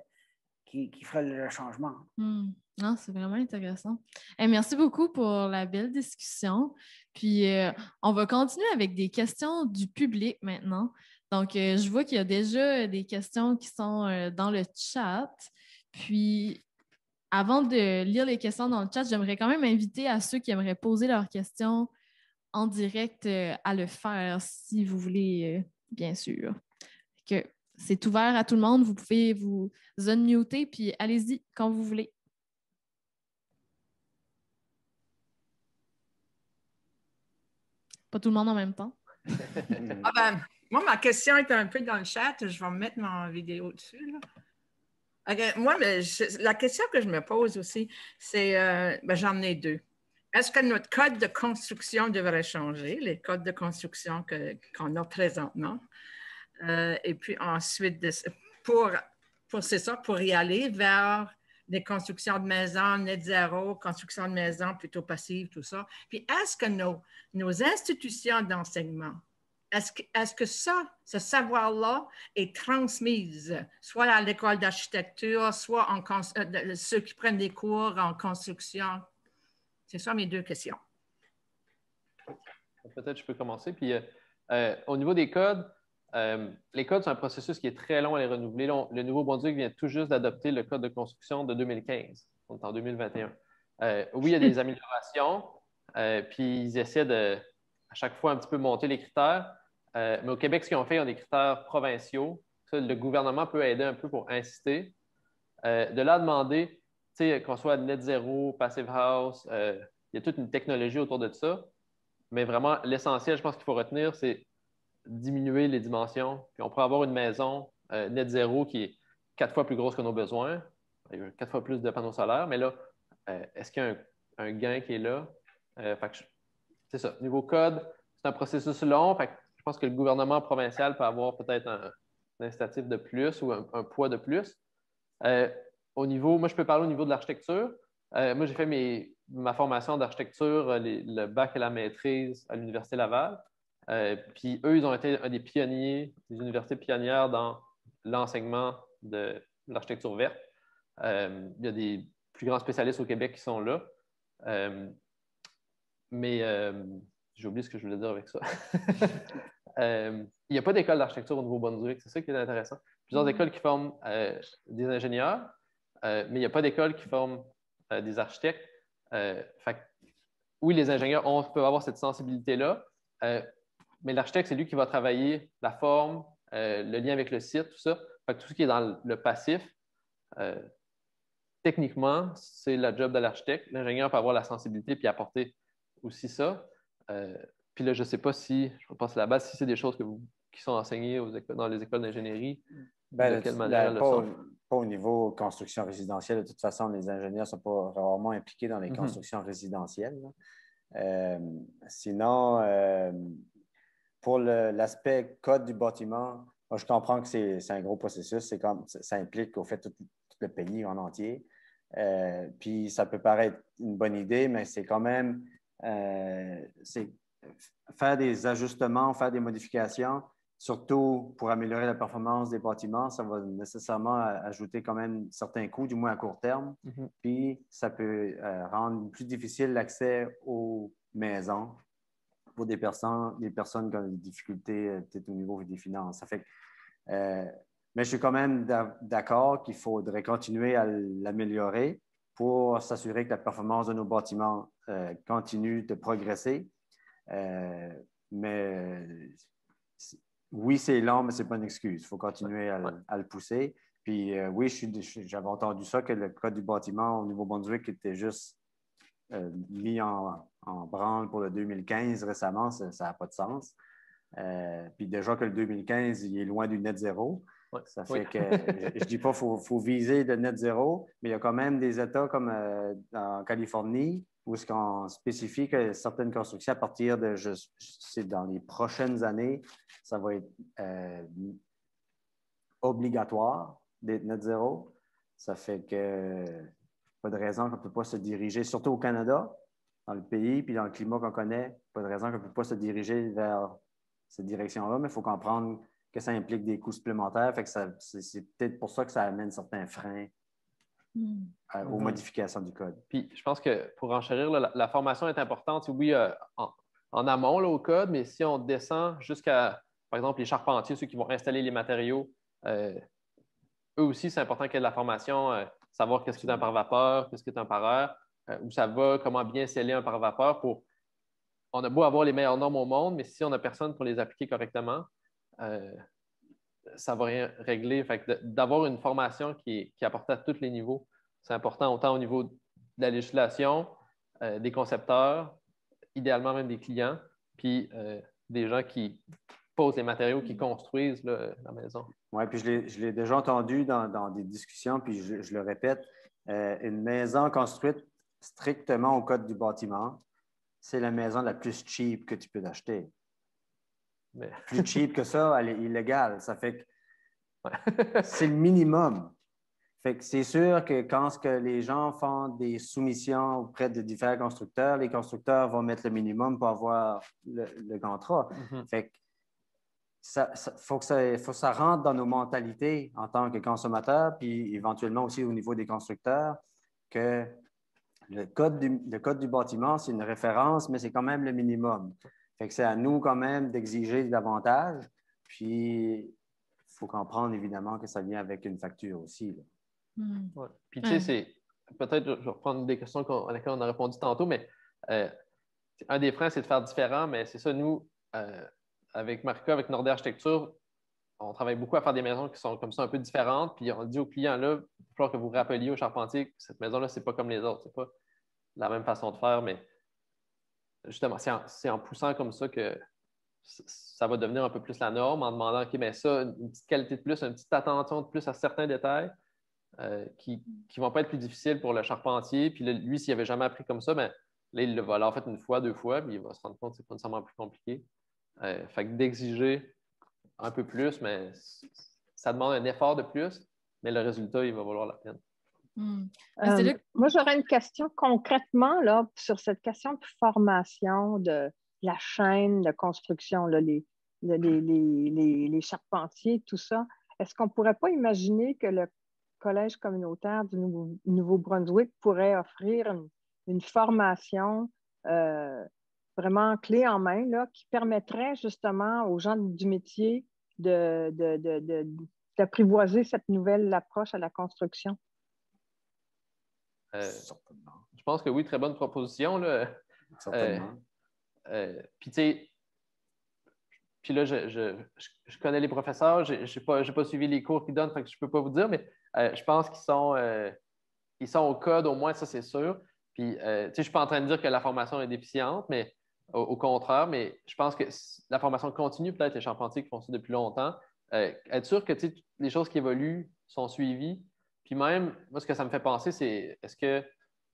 qui feraient le changement. Non, c'est vraiment intéressant. Merci beaucoup pour la belle discussion. Puis, on va continuer avec des questions du public maintenant. Donc, je vois qu'il y a déjà des questions qui sont dans le chat. Puis, avant de lire les questions dans le chat, j'aimerais quand même inviter à ceux qui aimeraient poser leurs questions en direct à le faire, si vous voulez, bien sûr. Que c'est ouvert à tout le monde. Vous pouvez vous unmuter, puis allez-y quand vous voulez. Pas tout le monde en même temps. Moi, ma question est un peu dans le chat. Je vais mettre ma vidéo dessus. Là. Okay. Moi, la question que je me pose aussi, c'est, j'en ai deux. Est-ce que notre code de construction devrait changer, les codes de construction qu'on a présentement? Et puis ensuite, pour y aller vers des constructions de maisons net zéro, construction de maisons plutôt passives, tout ça. Puis est-ce que nos institutions d'enseignement, est-ce que ce savoir-là est transmis, soit à l'école d'architecture, soit ceux qui prennent des cours en construction? C'est ça mes deux questions. Peut-être je peux commencer. Puis au niveau des codes, les codes, c'est un processus qui est très long à les renouveler. Là, le Nouveau-Brunswick vient tout juste d'adopter le code de construction de 2015. On est en 2021. Oui, il y a des améliorations, puis ils essaient de, à chaque fois, un petit peu monter les critères. Mais au Québec, ce qu'ils ont fait, ils ont des critères provinciaux. Ça, le gouvernement peut aider un peu pour inciter. De là à demander qu'on soit net zéro, passive house, il y a toute une technologie autour de ça. Mais vraiment, l'essentiel, je pense qu'il faut retenir, c'est diminuer les dimensions. Puis on pourrait avoir une maison net zéro qui est 4 fois plus grosse que nos besoins. Il y a 4 fois plus de panneaux solaires. Mais là, est-ce qu'il y a un gain qui est là? C'est ça. Niveau code, c'est un processus long. Fait que je pense que le gouvernement provincial peut avoir peut-être un incitatif de plus ou un poids de plus. Moi, je peux parler au niveau de l'architecture. Moi, j'ai fait ma formation d'architecture, le bac et la maîtrise à l'Université Laval. Puis eux, ils ont été un des pionniers, des universités pionnières dans l'enseignement de l'architecture verte. Il y a des plus grands spécialistes au Québec qui sont là. Mais j'ai oublié ce que je voulais dire avec ça. Il n'y a pas d'école d'architecture au Nouveau-Brunswick, c'est ça qui est intéressant. Plusieurs écoles qui forment des ingénieurs, mais il n'y a pas d'école qui forme des architectes. Oui, les ingénieurs peuvent avoir cette sensibilité-là, mais l'architecte, c'est lui qui va travailler la forme, le lien avec le site, tout ça. Tout ce qui est dans le passif, techniquement, c'est la job de l'architecte. L'ingénieur peut avoir la sensibilité puis apporter aussi ça. Puis là, je ne sais pas si, je pense à la base, si c'est des choses qui sont enseignées dans les écoles d'ingénierie, de quelle manière elles le sont. Pas au niveau construction résidentielle. De toute façon, les ingénieurs ne sont pas rarement impliqués dans les constructions résidentielles. Sinon, pour l'aspect code du bâtiment, moi, je comprends que c'est un gros processus. Ça implique au fait tout le pays en entier. Puis ça peut paraître une bonne idée, mais c'est quand même faire des ajustements, faire des modifications, surtout pour améliorer la performance des bâtiments, ça va nécessairement ajouter quand même certains coûts, du moins à court terme. Puis ça peut rendre plus difficile l'accès aux maisons pour des personnes qui ont des difficultés peut-être au niveau des finances. Ça fait mais je suis quand même d'accord qu'il faudrait continuer à l'améliorer pour s'assurer que la performance de nos bâtiments continue de progresser. Mais oui, c'est lent, mais ce n'est pas une excuse. Il faut continuer à le pousser. Puis oui, j'avais entendu ça, que le code du bâtiment au Nouveau-Brunswick était juste mis en branle pour le 2015 récemment. Ça n'a pas de sens. Puis déjà que le 2015, il est loin du net zéro. Ça fait que je ne dis pas qu'il faut viser le net zéro, mais il y a quand même des États comme en Californie où on spécifie que certaines constructions, à partir de, c'est dans les prochaines années, ça va être obligatoire d'être net zéro. Ça fait que pas de raison qu'on ne peut pas se diriger, surtout au Canada, dans le pays, puis dans le climat qu'on connaît, pas de raison qu'on ne peut pas se diriger vers cette direction-là, mais il faut comprendre que ça implique des coûts supplémentaires. Fait que c'est peut-être pour ça que ça amène certains freins aux modifications du code. Puis je pense que pour enchérir, la formation est importante, oui, en amont là, au code, mais si on descend jusqu'à, par exemple, les charpentiers, ceux qui vont installer les matériaux, eux aussi, c'est important qu'il y ait de la formation, savoir qu'est-ce qui est un pare-vapeur, qu'est-ce qui est un pareur, où ça va, comment bien sceller un pare-vapeur pour. On a beau avoir les meilleures normes au monde, mais si on n'a personne pour les appliquer correctement, ça ne va rien régler. Fait que d'avoir une formation qui est apportée à tous les niveaux, c'est important, autant au niveau de la législation, des concepteurs, idéalement même des clients, puis des gens qui posent les matériaux, qui construisent la maison. Oui, puis je l'ai déjà entendu dans des discussions, puis je le répète, une maison construite strictement au code du bâtiment, c'est la maison la plus cheap que tu peux acheter. Mais... Plus cheap que ça, elle est illégale. Ça fait que c'est le minimum. Fait que c'est sûr que quand les gens font des soumissions auprès de différents constructeurs, les constructeurs vont mettre le minimum pour avoir le contrat. Fait que faut que ça rentre dans nos mentalités en tant que consommateurs, puis éventuellement aussi au niveau des constructeurs, que le code du bâtiment, c'est une référence, mais c'est quand même le minimum. Fait que c'est à nous quand même d'exiger davantage. Puis, il faut comprendre évidemment que ça vient avec une facture aussi. Là. Ouais. Puis, tu sais, c'est peut-être, je vais reprendre des questions à laquelle on a répondu tantôt, mais un des freins, c'est de faire différent, mais c'est ça, nous, avec Marika, avec Nordé Architecture, on travaille beaucoup à faire des maisons qui sont comme ça un peu différentes, puis on dit aux clients, là, il va falloir que vous vous rappeliez au charpentier que cette maison-là, c'est pas comme les autres, c'est pas la même façon de faire, mais justement, c'est en poussant comme ça que ça va devenir un peu plus la norme, en demandant, OK, bien ça, une petite qualité de plus, une petite attention de plus à certains détails qui ne vont pas être plus difficiles pour le charpentier. Puis là, lui, s'il n'avait jamais appris comme ça, bien, là, il va l'avoir fait une fois, 2 fois, puis il va se rendre compte que ce n'est pas nécessairement plus compliqué. Fait que d'exiger un peu plus, mais ça demande un effort de plus, mais le résultat, il va valoir la peine. Moi, j'aurais une question concrètement là, sur cette question de formation de la chaîne de construction, là, les charpentiers, tout ça. Est-ce qu'on ne pourrait pas imaginer que le Collège communautaire du Nouveau-Brunswick pourrait offrir une formation vraiment clé en main là, qui permettrait justement aux gens du métier d'apprivoiser cette nouvelle approche à la construction? Je pense que oui, très bonne proposition. Là. Certainement. Puis, tu sais, puis là, je connais les professeurs, je n'ai pas suivi les cours qu'ils donnent, fait que je ne peux pas vous dire, mais je pense qu'ils sont au code, au moins, ça, c'est sûr. Puis, tu sais, je ne suis pas en train de dire que la formation est déficiente, mais au contraire, mais je pense que la formation continue, peut-être les charpentiers qui font ça depuis longtemps, être sûr que les choses qui évoluent sont suivies. Puis même, moi, ce que ça me fait penser, c'est est-ce que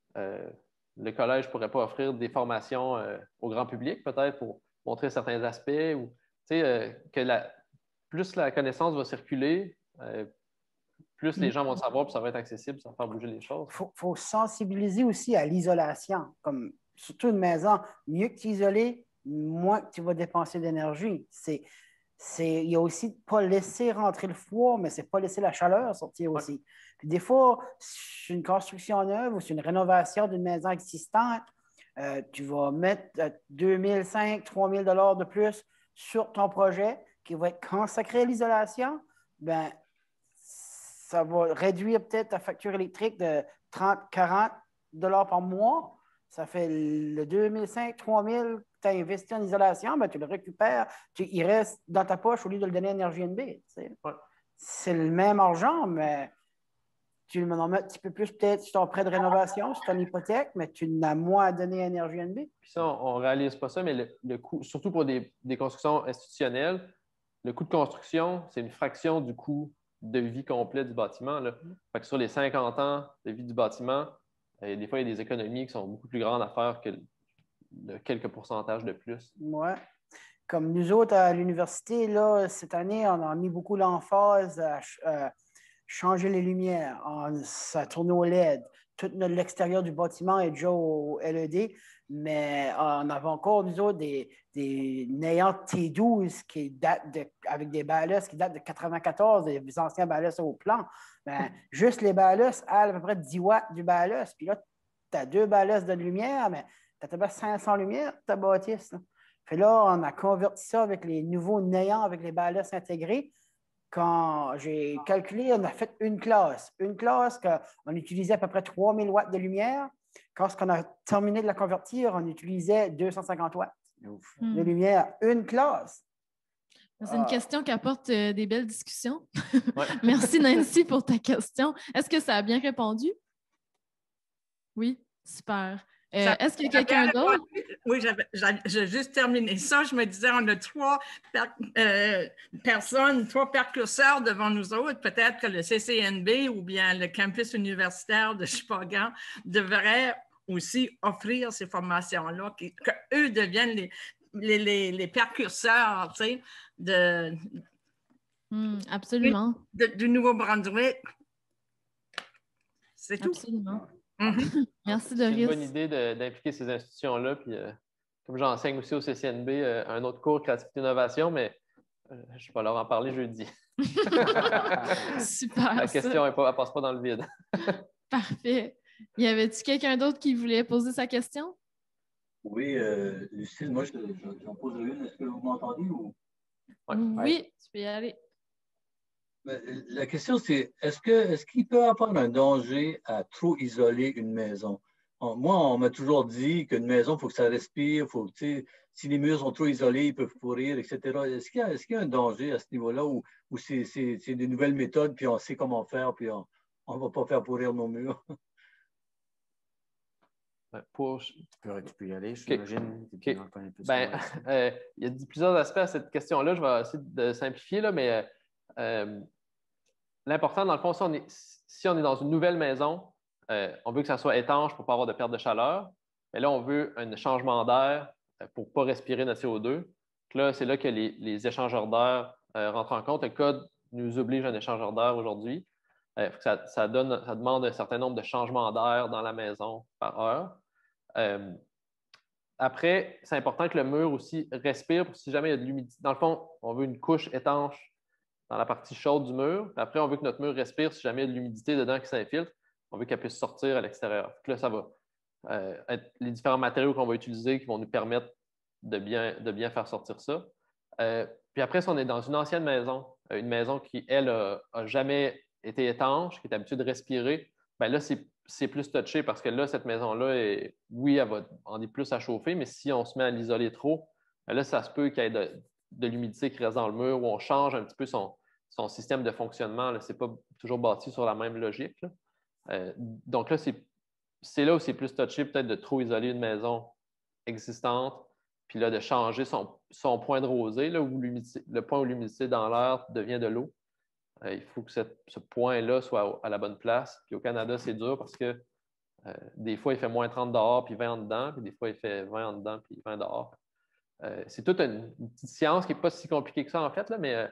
le collège ne pourrait pas offrir des formations au grand public, peut-être, pour montrer certains aspects ou que plus la connaissance va circuler, plus les gens vont le savoir, puis ça va être accessible, ça va faire bouger les choses. Il faut sensibiliser aussi à l'isolation. Comme surtout une maison, mieux que tu isoler, moins que tu vas dépenser d'énergie. Il y a aussi de ne pas laisser rentrer le froid, mais ce n'est pas laisser la chaleur sortir aussi. Ouais. Puis des fois, c'est une construction neuve ou c'est une rénovation d'une maison existante, tu vas mettre 2 500, 3 000 $ de plus sur ton projet qui va être consacré à l'isolation. Bien, ça va réduire peut-être ta facture électrique de 30, 40 $ par mois. Ça fait le 2 500, 3 000 que tu as investi en isolation, ben, tu le récupères, il reste dans ta poche au lieu de le donner à Énergie-NB. Ouais. C'est le même argent, mais tu le mets un petit peu plus peut-être sur ton prêt de rénovation, sur ton hypothèque, mais tu n'as moins à donner à Énergie-NB. Puis ça, on ne réalise pas ça, mais le coût, surtout pour des constructions institutionnelles, le coût de construction, c'est une fraction du coût de vie complet du bâtiment. Là. Fait que sur les 50 ans de vie du bâtiment, des fois, il y a des économies qui sont beaucoup plus grandes à faire que de quelques pourcentages de plus. Oui. Comme nous autres à l'université, là, cette année, on a mis beaucoup l'emphase à changer les lumières. Ça tourne au LED. Tout l'extérieur du bâtiment est déjà au LED, mais on avait encore, nous autres, des néants T12 qui datent avec des ballesses qui datent de 94, des anciens ballesses au plan. Ben, juste les ballesses à peu près 10 watts du ballesse. Puis là, tu as 2 ballesses de lumière, mais tu as peut-être 500 lumières, ta bâtisse. Là. Puis là, on a converti ça avec les nouveaux néants, avec les ballesses intégrées. Quand j'ai calculé, on a fait une classe. Une classe qu'on utilisait à peu près 3000 watts de lumière. Quand on a terminé de la convertir, on utilisait 250 watts de lumière. Une classe. C'est une question qui apporte des belles discussions. Ouais. Merci Nancy pour ta question. Est-ce que ça a bien répondu? Oui, super. Est-ce qu'il y a quelqu'un d'autre? Oui, j'ai juste terminé ça. Je me disais, on a 3 personnes, 3 percurseurs devant nous autres. Peut-être que le CCNB ou bien le campus universitaire de Sheboygan devrait aussi offrir ces formations-là, qu'eux deviennent les percurseurs, tu sais, absolument. Du Nouveau-Brunswick. C'est tout. Absolument. Merci Doris. C'est une bonne idée d'impliquer ces institutions-là. Puis, comme j'enseigne aussi au CCNB un autre cours créativité innovation, mais je vais leur en parler jeudi. Super. La question ne passe pas dans le vide. Parfait. Y avait-tu quelqu'un d'autre qui voulait poser sa question? Oui, Lucille, moi j'en pose une. Est-ce que vous m'entendez ou? Oui, tu peux y aller. La question, c'est est-ce qu'il peut y avoir un danger à trop isoler une maison? Moi, on m'a toujours dit qu'une maison, il faut que ça respire, si les murs sont trop isolés, ils peuvent pourrir, etc. Est-ce qu'il y a un danger à ce niveau-là ou c'est des nouvelles méthodes, puis on sait comment faire, puis on ne va pas faire pourrir nos murs? Tu peux y aller, j'imagine. Okay. Il y a plusieurs aspects à cette question-là. Je vais essayer de simplifier, là, mais l'important, dans le fond, si on est dans une nouvelle maison, on veut que ça soit étanche pour ne pas avoir de perte de chaleur. Mais là, on veut un changement d'air pour ne pas respirer notre CO2. Là, c'est là que les échangeurs d'air rentrent en compte. Le code nous oblige à un échangeur d'air aujourd'hui. Ça demande un certain nombre de changements d'air dans la maison par heure. Après, c'est important que le mur aussi respire pour si jamais il y a de l'humidité. Dans le fond, on veut une couche étanche dans la partie chaude du mur. Après, on veut que notre mur respire si jamais il y a de l'humidité dedans qui s'infiltre. On veut qu'elle puisse sortir à l'extérieur. Là, ça va être les différents matériaux qu'on va utiliser qui vont nous permettre de bien faire sortir ça. Puis après, si on est dans une ancienne maison, une maison qui, elle, n'a jamais été étanche, qui est habituée de respirer, bien là, c'est plus touché parce que là, cette maison-là, oui, elle va demander plus à chauffer, mais si on se met à l'isoler trop, bien là, ça se peut qu'il y ait de l'humidité qui reste dans le mur ou on change un petit peu son système de fonctionnement. Ce n'est pas toujours bâti sur la même logique. Donc là, c'est là où c'est plus touché peut-être de trop isoler une maison existante, puis là, de changer son point de rosée, là, où le point où l'humidité dans l'air devient de l'eau. Il faut que ce point-là soit à la bonne place. Puis au Canada, c'est dur parce que des fois, il fait moins 30 dehors, puis 20 en dedans, puis des fois, il fait 20 en dedans, puis 20 dehors. C'est toute une petite science qui n'est pas si compliquée que ça, en fait, là, mais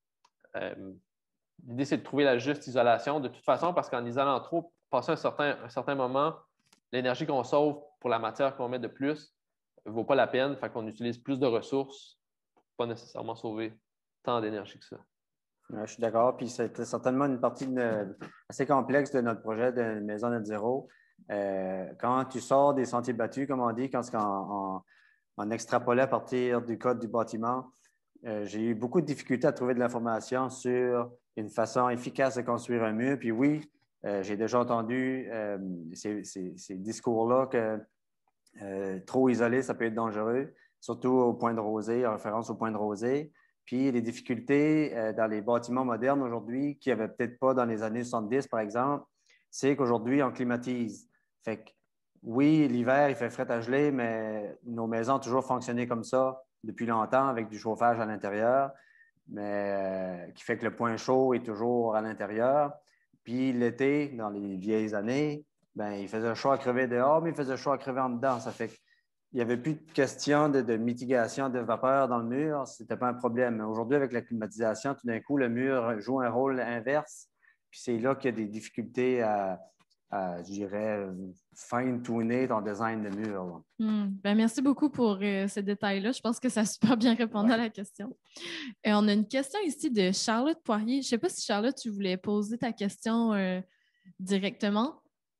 l'idée, c'est de trouver la juste isolation. De toute façon, parce qu'en isolant trop, passer un certain moment, l'énergie qu'on sauve pour la matière qu'on met de plus ne vaut pas la peine. Fait qu'on utilise plus de ressources pour pas nécessairement sauver tant d'énergie que ça. Je suis d'accord. Puis c'était certainement une partie assez complexe de notre projet de maison net zéro. Quand tu sors des sentiers battus, comme on dit, quand on extrapolait à partir du code du bâtiment, j'ai eu beaucoup de difficultés à trouver de l'information sur une façon efficace de construire un mur. Puis oui, j'ai déjà entendu ces discours-là que trop isolé, ça peut être dangereux, surtout au point de rosée, en référence au point de rosée. Puis les difficultés dans les bâtiments modernes aujourd'hui, qu'il n'y avait peut-être pas dans les années 70, par exemple, c'est qu'aujourd'hui, on climatise. Fait que oui, l'hiver, il fait fret à geler, mais nos maisons ont toujours fonctionné comme ça depuis longtemps avec du chauffage à l'intérieur, mais qui fait que le point chaud est toujours à l'intérieur. Puis l'été, dans les vieilles années, ben, il faisait chaud à crever dehors, mais il faisait chaud à crever en dedans. Ça fait qu'il n'y avait plus de question de mitigation de vapeur dans le mur. Ce n'était pas un problème. Mais aujourd'hui, avec la climatisation, tout d'un coup, le mur joue un rôle inverse. Puis c'est là qu'il y a des difficultés à je dirais, fine-tuner ton design de mur. Ben, merci beaucoup pour ces détails-là. Je pense que ça a super bien répondu à la question. Et on a une question ici de Charlotte Poirier. Je ne sais pas si, Charlotte, tu voulais poser ta question directement.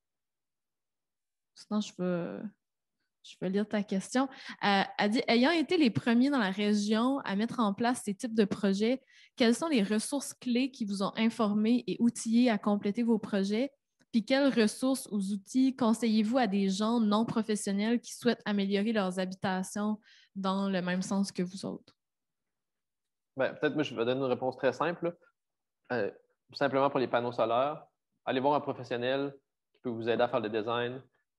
Sinon, je vais lire ta question. Elle dit, ayant été les premiers dans la région à mettre en place ces types de projets, quelles sont les ressources clés qui vous ont informé et outillé à compléter vos projets? Puis quelles ressources ou outils conseillez-vous à des gens non professionnels qui souhaitent améliorer leurs habitations dans le même sens que vous autres? Bien, peut-être moi, je vais donner une réponse très simple. Simplement pour les panneaux solaires, allez voir un professionnel qui peut vous aider à faire le design,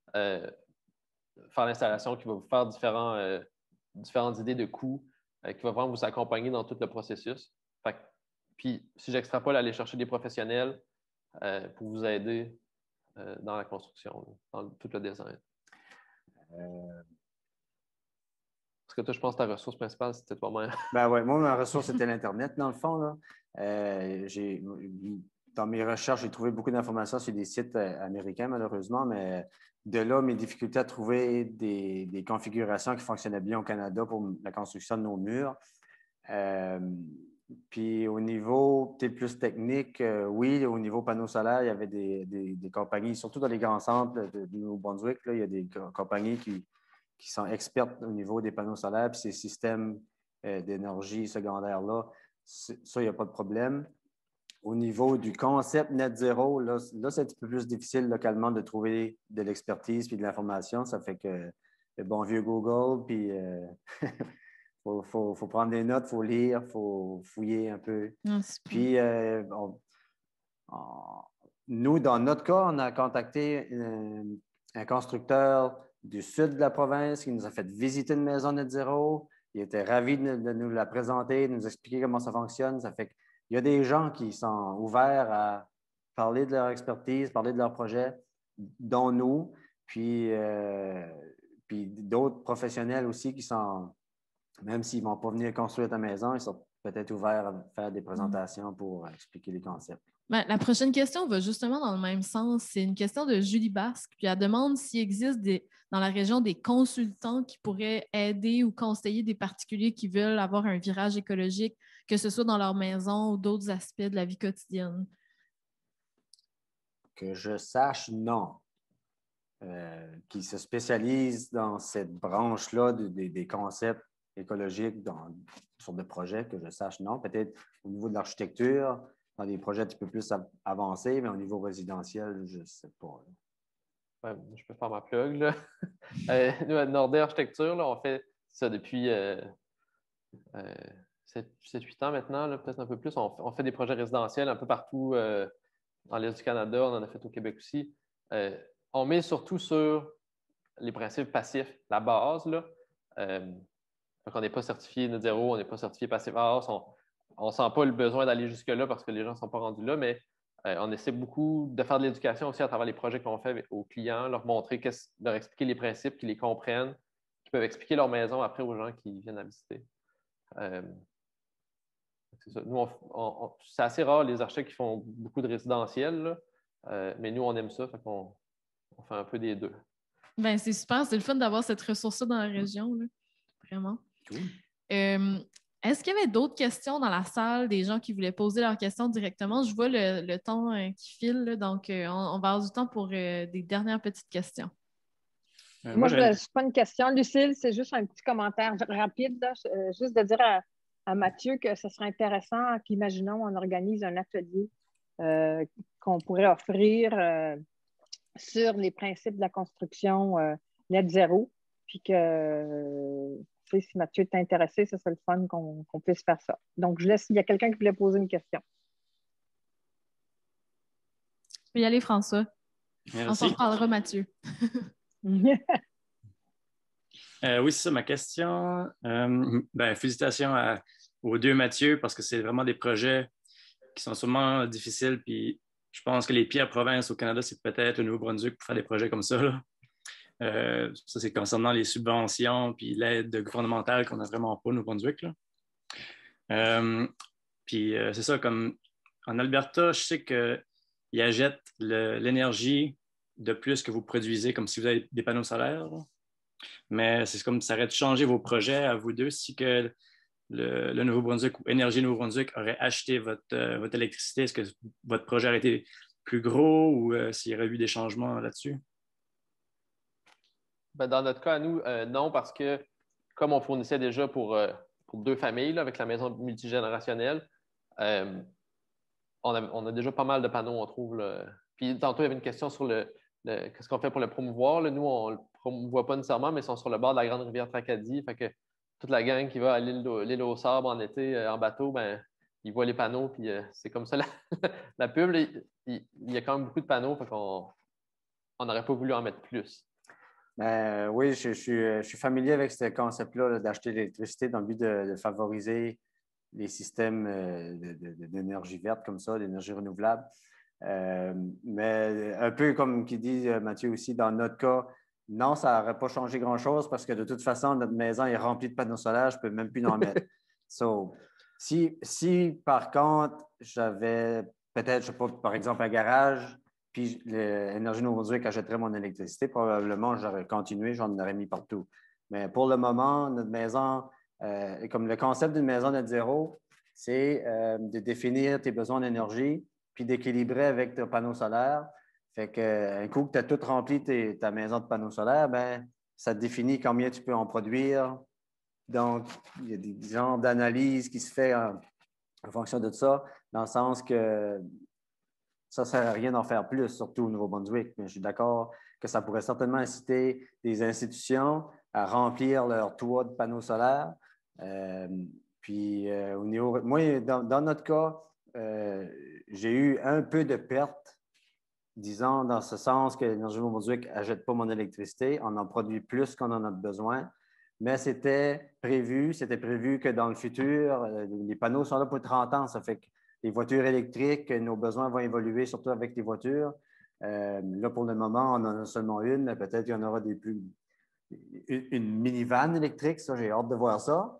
faire l'installation, qui va vous faire différentes idées de coûts, qui va vraiment vous accompagner dans tout le processus. Puis, si j'extrapole, aller chercher des professionnels pour vous aider dans la construction, dans tout le design. Parce que toi, je pense que ta ressource principale, c'était toi-même. Ben oui, moi, ma ressource, c'était l'Internet, dans le fond. Là. Dans mes recherches, j'ai trouvé beaucoup d'informations sur des sites américains, malheureusement, mais de là, mes difficultés à trouver des configurations qui fonctionnaient bien au Canada pour la construction de nos murs. Puis au niveau peut-être plus technique, oui, au niveau panneaux solaires, il y avait des compagnies, surtout dans les grands centres du Nouveau-Brunswick, là, il y a des compagnies qui sont expertes au niveau des panneaux solaires, puis ces systèmes d'énergie secondaire là, ça, il n'y a pas de problème. Au niveau du concept net zéro, là c'est un petit peu plus difficile localement de trouver de l'expertise puis de l'information. Ça fait que le bon vieux Google, puis faut prendre des notes, il faut lire, il faut fouiller un peu. Puis, nous, dans notre cas, on a contacté un constructeur du sud de la province qui nous a fait visiter une maison net zéro. Il était ravi de nous la présenter, de nous expliquer comment ça fonctionne. Ça fait qu'il y a des gens qui sont ouverts à parler de leur expertise, parler de leur projet, dont nous, puis d'autres professionnels aussi qui sont, même s'ils ne vont pas venir construire ta maison, ils sont peut-être ouverts à faire des présentations pour expliquer les concepts. Ben, la prochaine question va justement dans le même sens. C'est une question de Julie Basque. Puis elle demande s'il existe dans la région des consultants qui pourraient aider ou conseiller des particuliers qui veulent avoir un virage écologique, que ce soit dans leur maison ou d'autres aspects de la vie quotidienne. Que je sache, non. Qui se spécialisent dans cette branche-là des concepts écologiques sur des projets, que je sache, non. Peut-être au niveau de l'architecture, dans des projets un petit peu plus avancés, mais au niveau résidentiel, je ne sais pas. Ouais, je peux faire ma plug. Là. Nous, à Nordé Architecture, là, on fait ça depuis 7-8 ans maintenant, peut-être un peu plus. On fait des projets résidentiels un peu partout dans l'Est du Canada. On en a fait au Québec aussi. On met surtout sur les principes passifs, la base. Là. Donc on n'est pas certifié net zéro, on n'est pas certifié passif house. On ne sent pas le besoin d'aller jusque-là parce que les gens ne sont pas rendus là, mais on essaie beaucoup de faire de l'éducation aussi à travers les projets qu'on fait aux clients, leur montrer, leur expliquer les principes, qu'ils les comprennent, qu'ils peuvent expliquer leur maison après aux gens qui viennent la visiter. C'est ça. Nous, c'est assez rare les architectes qui font beaucoup de résidentiel, mais nous, on aime ça, fait qu'on fait un peu des deux. Ben, c'est super, c'est le fun d'avoir cette ressource-là dans la région, là. Vraiment. Cool. Est-ce qu'il y avait d'autres questions dans la salle, des gens qui voulaient poser leurs questions directement? Je vois le temps qui file, là, donc on va avoir du temps pour des dernières petites questions. Moi, ce n'est pas une question, Lucille, c'est juste un petit commentaire rapide, là, juste de dire à Mathieu que ce serait intéressant qu'imaginons on organise un atelier qu'on pourrait offrir sur les principes de la construction net zéro, puis que si Mathieu est intéressé, ça serait le fun qu'on puisse faire ça. Donc, je laisse, il y a quelqu'un qui voulait poser une question. Tu peux y aller, François. Merci. On s'en reparlera, Mathieu. Oui, c'est ça ma question. Félicitations aux deux Mathieu, parce que c'est vraiment des projets qui sont sûrement difficiles. Puis je pense que les pires provinces au Canada, c'est peut-être le Nouveau-Brunswick pour faire des projets comme ça, là. Ça, c'est concernant les subventions puis l'aide gouvernementale qu'on n'a vraiment pas au Nouveau-Brunswick, là. C'est ça, comme en Alberta, je sais qu'ils achètent l'énergie de plus que vous produisez, comme si vous avez des panneaux solaires, là. Mais c'est comme ça aurait changé vos projets à vous deux si que le Nouveau-Brunswick ou Énergie Nouveau-Brunswick aurait acheté votre électricité. Est-ce que votre projet aurait été plus gros ou s'il y aurait eu des changements là-dessus? Ben, dans notre cas, à nous, non, parce que comme on fournissait déjà pour deux familles là, avec la maison multigénérationnelle, on a déjà pas mal de panneaux, on trouve. Là. Puis tantôt, il y avait une question sur qu'est-ce qu'on fait pour le promouvoir. Là. Nous, on ne le promouvoit pas nécessairement, mais ils sont sur le bord de la grande rivière Tracadie. Fait que toute la gang qui va à l'île aux Sabres en été en bateau, ben, ils voient les panneaux, puis c'est comme ça la pub. Là, il y a quand même beaucoup de panneaux, fait qu'on n'aurait pas voulu en mettre plus. Oui, je suis familier avec ce concept-là d'acheter de l'électricité dans le but de favoriser les systèmes d'énergie verte comme ça, d'énergie renouvelable. Mais un peu comme qui dit Mathieu aussi, dans notre cas, non, ça n'aurait pas changé grand-chose parce que de toute façon, notre maison est remplie de panneaux solaires, je ne peux même plus en mettre. Si par contre, j'avais peut-être, je ne sais pas, par exemple, un garage, puis l'Énergie Nouveau-Brunswick achèterait mon électricité, probablement, j'aurais continué, j'en aurais mis partout. Mais pour le moment, notre maison, comme le concept d'une maison net zéro, c'est de définir tes besoins d'énergie, puis d'équilibrer avec tes panneaux solaires. Fait qu'un coup que tu as tout rempli ta maison de panneaux solaires, ben, ça te définit combien tu peux en produire Donc, il y a des genres d'analyse qui se fait en fonction de ça, dans le sens que ça ne sert à rien d'en faire plus, surtout au Nouveau-Brunswick. Mais je suis d'accord que ça pourrait certainement inciter des institutions à remplir leur toit de panneaux solaires. Moi, dans notre cas, j'ai eu un peu de perte, disons, dans ce sens que l'Énergie Nouveau-Brunswick n'achète pas mon électricité. On en produit plus qu'on en a besoin. Mais c'était prévu que dans le futur, les panneaux sont là pour 30 ans. Ça fait que les voitures électriques, nos besoins vont évoluer, surtout avec les voitures. Là, pour le moment, on en a seulement une, mais peut-être qu'il y en aura une minivan électrique. Ça, j'ai hâte de voir ça.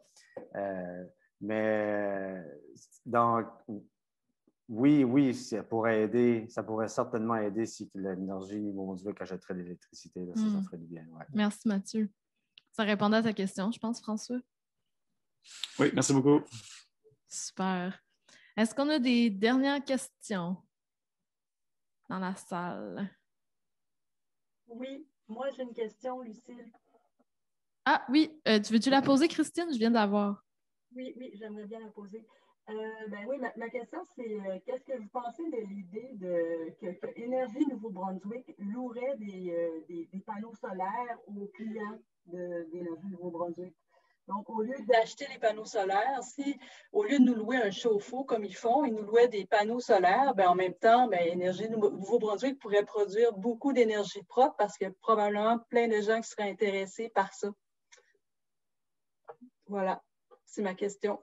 Donc, oui, ça pourrait certainement aider si l'Énergie Nouveau-Brunswick achèterait de l'électricité. Ça ferait du bien. Ouais. Merci, Mathieu. Ça répondait à ta question, je pense, François. Oui, merci beaucoup. Super. Est-ce qu'on a des dernières questions dans la salle? Oui, moi j'ai une question, Lucille. Ah oui, tu veux-tu la poser, Christine? Je viens de la voir. Oui, j'aimerais bien la poser. Oui, ma question, c'est qu'est-ce que vous pensez de l'idée que Énergie Nouveau-Brunswick louerait des panneaux solaires aux clients d'Énergie Nouveau-Brunswick? Donc, au lieu d'acheter les panneaux solaires, au lieu de nous louer un chauffe-eau comme ils font, ils nous louaient des panneaux solaires, en même temps, Énergie Nouveau-Brunswick pourrait produire beaucoup d'énergie propre parce qu'il y a probablement plein de gens qui seraient intéressés par ça. Voilà, c'est ma question.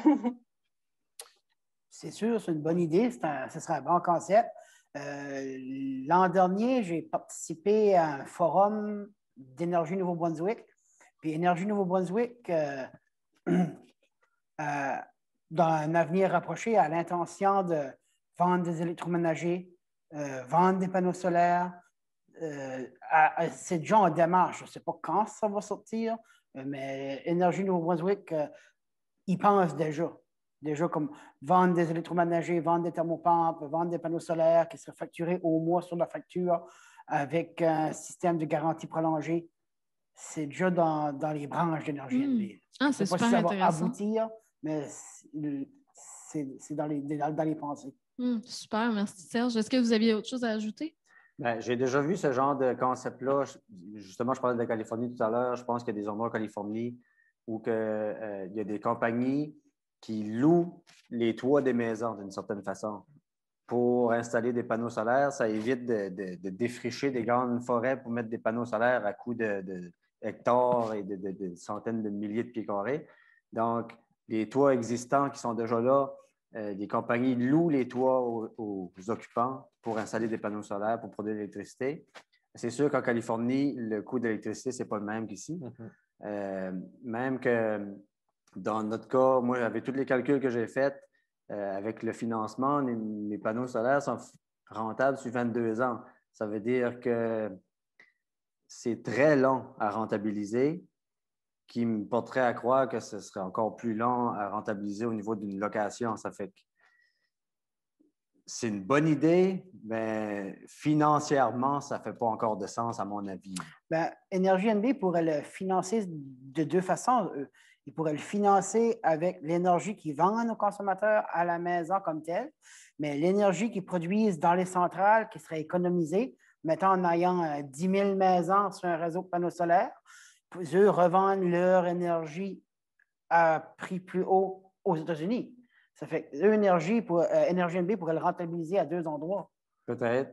C'est sûr, c'est une bonne idée, ce serait un bon concept. L'an dernier, j'ai participé à un forum d'Énergie Nouveau-Brunswick. Puis Énergie Nouveau-Brunswick, dans un avenir rapproché, a l'intention de vendre des électroménagers, vendre des panneaux solaires. C'est déjà en démarche. Je ne sais pas quand ça va sortir, mais Énergie Nouveau-Brunswick, ils pensent déjà. Déjà comme vendre des électroménagers, vendre des thermopompes, vendre des panneaux solaires qui seraient facturés au mois sur la facture avec un système de garantie prolongée. C'est déjà dans les branches d'énergie NB. Ah, c'est super pas si ça va intéressant. aboutir, mais c'est dans les pensées. Super, merci Serge. Est-ce que vous aviez autre chose à ajouter? J'ai déjà vu ce genre de concept-là. Justement, je parlais de la Californie tout à l'heure. Je pense qu'il y a des endroits en Californie où il y a des compagnies qui louent les toits des maisons d'une certaine façon pour installer des panneaux solaires. Ça évite de défricher des grandes forêts pour mettre des panneaux solaires à coût de hectares et de centaines de milliers de pieds carrés. Donc, les toits existants qui sont déjà là, les compagnies louent les toits aux occupants pour installer des panneaux solaires pour produire de l'électricité. C'est sûr qu'en Californie, le coût de l'électricité, ce n'est pas le même qu'ici. Même que dans notre cas, moi, avec tous les calculs que j'ai faits, avec le financement, les panneaux solaires sont rentables sur 22 ans. Ça veut dire que c'est très long à rentabiliser, qui me porterait à croire que ce serait encore plus long à rentabiliser au niveau d'une location. Ça fait que c'est une bonne idée, mais financièrement, ça ne fait pas encore de sens, à mon avis. Énergie NB pourrait le financer de deux façons. Ils pourraient le financer avec l'énergie qu'ils vendent aux consommateurs à la maison comme telle, mais l'énergie qu'ils produisent dans les centrales qui serait économisée, mettons en ayant 10 000 maisons sur un réseau de panneaux solaires, eux revendent leur énergie à prix plus haut aux États-Unis. Ça fait que Énergie NB pourrait le rentabiliser à deux endroits. Peut-être.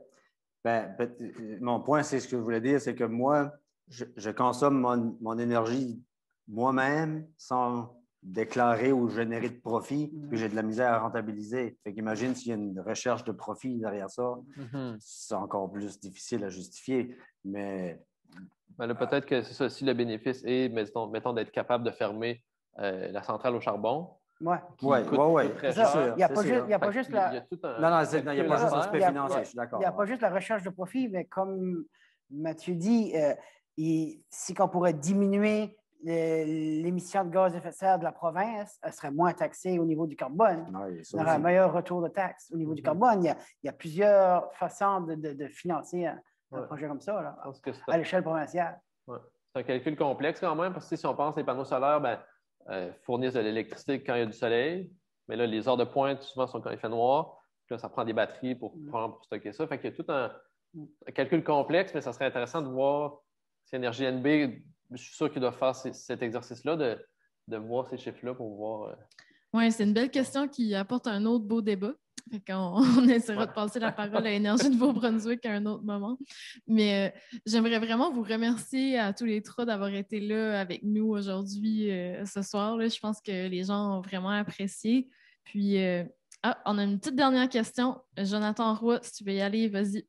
Mon point, c'est ce que je voulais dire, c'est que moi, je consomme mon énergie moi-même sans déclarer ou générer de profit, puis j'ai de la misère à rentabiliser. Fait qu'imagine s'il y a une recherche de profit derrière ça, c'est encore plus difficile à justifier. Mais là, peut-être que c'est ça, si le bénéfice est, mettons d'être capable de fermer la centrale au charbon. Oui. Très cher. Il n'y a pas juste la... Non, il n'y a pas juste l'aspect financier, je suis d'accord. Il n'y a pas juste la recherche de profit, mais comme Mathieu dit, si on pourrait diminuer l'émission de gaz à effet de serre de la province, elle serait moins taxée au niveau du carbone. On aurait un meilleur retour de taxe au niveau du carbone. Il y a plusieurs façons de financer un projet comme ça là, à l'échelle provinciale. C'est un calcul complexe quand même, parce que si on pense les panneaux solaires, fournissent de l'électricité quand il y a du soleil. Mais là, les heures de pointe, souvent, sont quand il fait noir. Puis là, ça prend des batteries pour stocker ça. Fait qu'il y a tout un calcul complexe, mais ça serait intéressant de voir si Énergie NB, je suis sûr qu'ils doivent faire cet exercice-là, de voir ces chiffres-là pour voir. Oui, c'est une belle question qui apporte un autre beau débat. Fait qu'on essaiera de passer la parole à Énergie Nouveau-Brunswick à un autre moment. Mais j'aimerais vraiment vous remercier à tous les trois d'avoir été là avec nous aujourd'hui, ce soir. Là. Je pense que les gens ont vraiment apprécié. Puis, on a une petite dernière question. Jonathan Roy, si tu veux y aller, vas-y.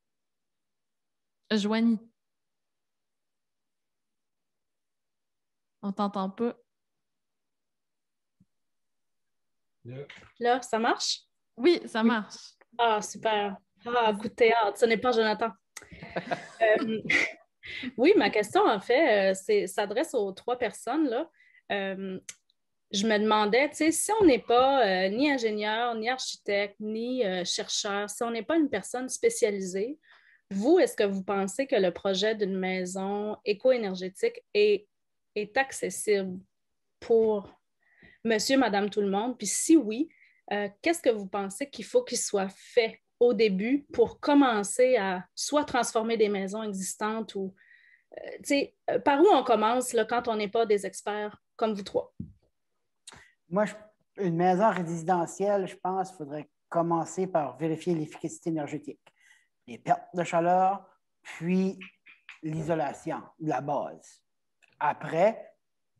Joanie. On t'entend pas. Là, ça marche? Oui, ça marche. Ah, super. Ah, coup de théâtre, ce n'est pas Jonathan. Oui, ma question, en fait, s'adresse aux 3 personnes, là. Je me demandais, tu sais, si on n'est pas ni ingénieur, ni architecte, ni chercheur, si on n'est pas une personne spécialisée, vous, est-ce que vous pensez que le projet d'une maison éco-énergétique est accessible pour monsieur, madame, tout le monde? Puis si oui, qu'est-ce que vous pensez qu'il faut qu'il soit fait au début pour commencer à soit transformer des maisons existantes ou, tu sais, par où on commence là, quand on n'est pas des experts comme vous 3? Moi, une maison résidentielle, je pense qu'il faudrait commencer par vérifier l'efficacité énergétique, les pertes de chaleur, puis l'isolation de la base. Après,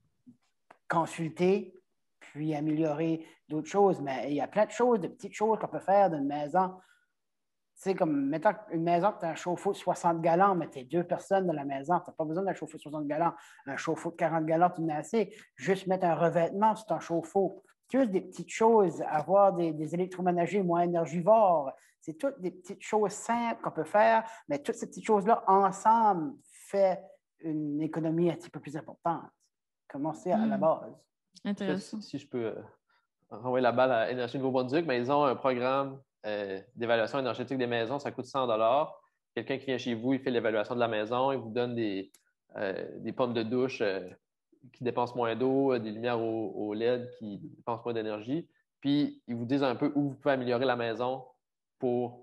consulter, puis améliorer d'autres choses. Mais il y a plein de choses, de petites choses qu'on peut faire d'une maison. Tu sais, comme, mettons une maison que tu as un chauffe-eau de 60 gallons, mais tu es 2 personnes dans la maison, tu n'as pas besoin d'un chauffe-eau de 60 gallons. Un chauffe-eau de 40 gallons, tu en as assez. Juste mettre un revêtement sur ton chauffe-eau. Juste des petites choses, avoir des électroménagers moins énergivores. C'est toutes des petites choses simples qu'on peut faire, mais toutes ces petites choses-là, ensemble, font une économie un petit peu plus importante. Commencer à la base. Intéressant. Si je peux renvoyer la balle à Énergie Nouveau-Brunswick, mais ils ont un programme d'évaluation énergétique des maisons, ça coûte 100 $. Quelqu'un qui vient chez vous, il fait l'évaluation de la maison, il vous donne des pompes de douche qui dépensent moins d'eau, des lumières au LED qui dépensent moins d'énergie, puis ils vous disent un peu où vous pouvez améliorer la maison pour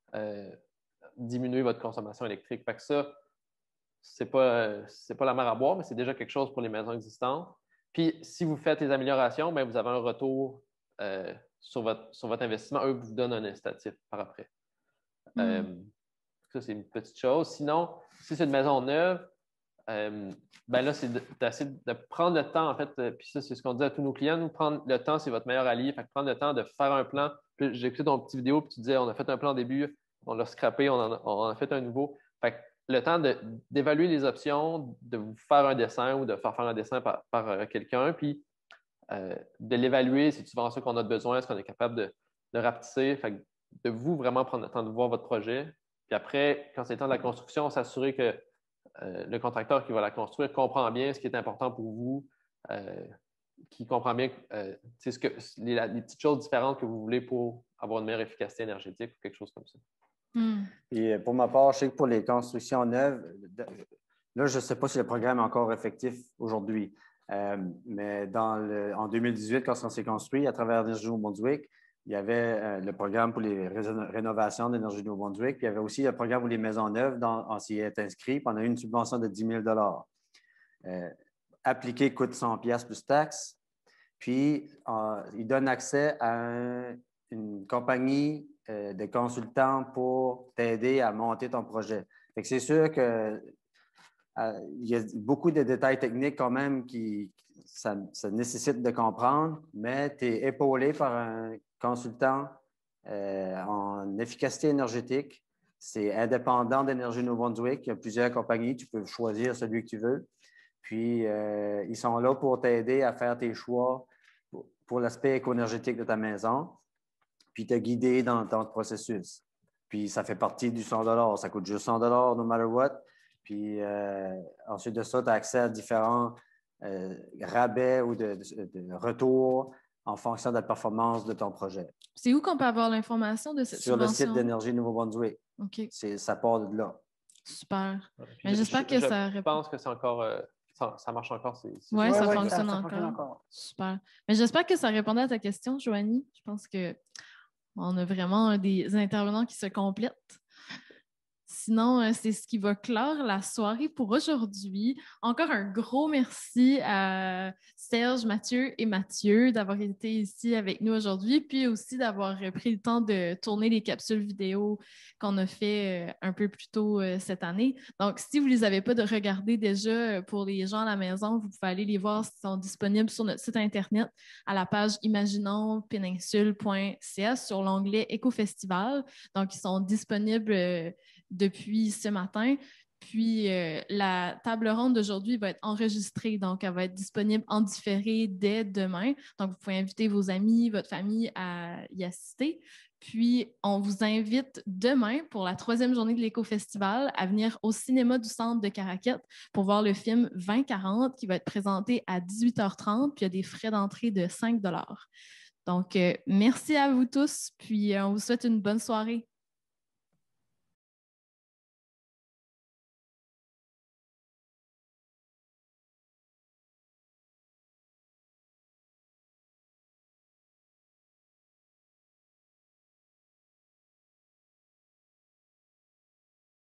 diminuer votre consommation électrique. Fait que ça, c'est pas la mer à boire, mais c'est déjà quelque chose pour les maisons existantes. Puis, si vous faites les améliorations, bien, vous avez un retour sur votre investissement. Eux vous donnent un incitatif par après. Ça, c'est une petite chose. Sinon, si c'est une maison neuve, ben là, c'est d'essayer de prendre le temps, en fait, puis ça, c'est ce qu'on dit à tous nos clients, nous, prendre le temps, c'est votre meilleur allié. Fait que prendre le temps de faire un plan. Puis j'ai écouté ton petit vidéo, puis tu disais, on a fait un plan au début, on l'a scrappé, on en a fait un nouveau. Fait que le temps d'évaluer les options, de vous faire un dessin ou de faire un dessin par quelqu'un, puis de l'évaluer, c'est souvent ça qu'on a besoin, est-ce qu'on est capable de rapetisser, fait que de vous vraiment prendre le temps de voir votre projet. Puis après, quand c'est le temps de la construction, s'assurer que le contracteur qui va la construire comprend bien ce qui est important pour vous, qui comprend bien les petites choses différentes que vous voulez pour avoir une meilleure efficacité énergétique ou quelque chose comme ça. Et pour ma part, je sais que pour les constructions neuves, là, je ne sais pas si le programme est encore effectif aujourd'hui, mais en 2018, quand on s'est construit à travers Énergie Nouveau-Brunswick, il y avait le programme pour les rénovations d'Énergie Nouveau-Brunswick, puis il y avait aussi le programme pour les maisons neuves, on s'y est inscrit, puis on a eu une subvention de 10 000 $. Appliquer coûte 100 $ plus taxes, puis il donne accès à une compagnie de consultants pour t'aider à monter ton projet. C'est sûr que il y a beaucoup de détails techniques quand même ça nécessite de comprendre, mais tu es épaulé par un consultant en efficacité énergétique. C'est indépendant d'Énergie Nouveau-Brunswick. Il y a plusieurs compagnies. Tu peux choisir celui que tu veux. Puis, ils sont là pour t'aider à faire tes choix pour l'aspect éco-énergétique de ta maison, puis te guider dans le processus. Puis, ça fait partie du 100 $. Ça coûte juste 100 $ no matter what. Puis, ensuite de ça, tu as accès à différents rabais ou de retours en fonction de la performance de ton projet. C'est où qu'on peut avoir l'information de cette subvention? Sur le site d'Énergie Nouveau-Brunswick. OK. Ça part de là. Super. Mais j'espère que ça répond. Je pense que c'est encore ça marche encore. Oui, ça Ouais, fonctionne ça encore. fonctionne encore. Super. Mais j'espère que ça répondait à ta question, Joanie. Je pense qu'on a vraiment des intervenants qui se complètent. Sinon, c'est ce qui va clore la soirée pour aujourd'hui. Encore un gros merci à Serge, Mathieu et Mathieu d'avoir été ici avec nous aujourd'hui, puis aussi d'avoir pris le temps de tourner les capsules vidéo qu'on a fait un peu plus tôt cette année. Donc, si vous ne les avez pas regardées déjà pour les gens à la maison, vous pouvez aller les voir. Ils sont disponibles sur notre site Internet à la page imaginonspeninsule.ca sur l'onglet Éco-Festival. Donc, ils sont disponibles depuis ce matin. Puis, la table ronde d'aujourd'hui va être enregistrée, donc elle va être disponible en différé dès demain. Donc, vous pouvez inviter vos amis, votre famille à y assister. Puis, on vous invite demain, pour la 3e journée de l'Éco-Festival, à venir au cinéma du Centre de Caraquette pour voir le film 2040 qui va être présenté à 18h30. Puis, il y a des frais d'entrée de 5 $. Donc, merci à vous tous, puis on vous souhaite une bonne soirée.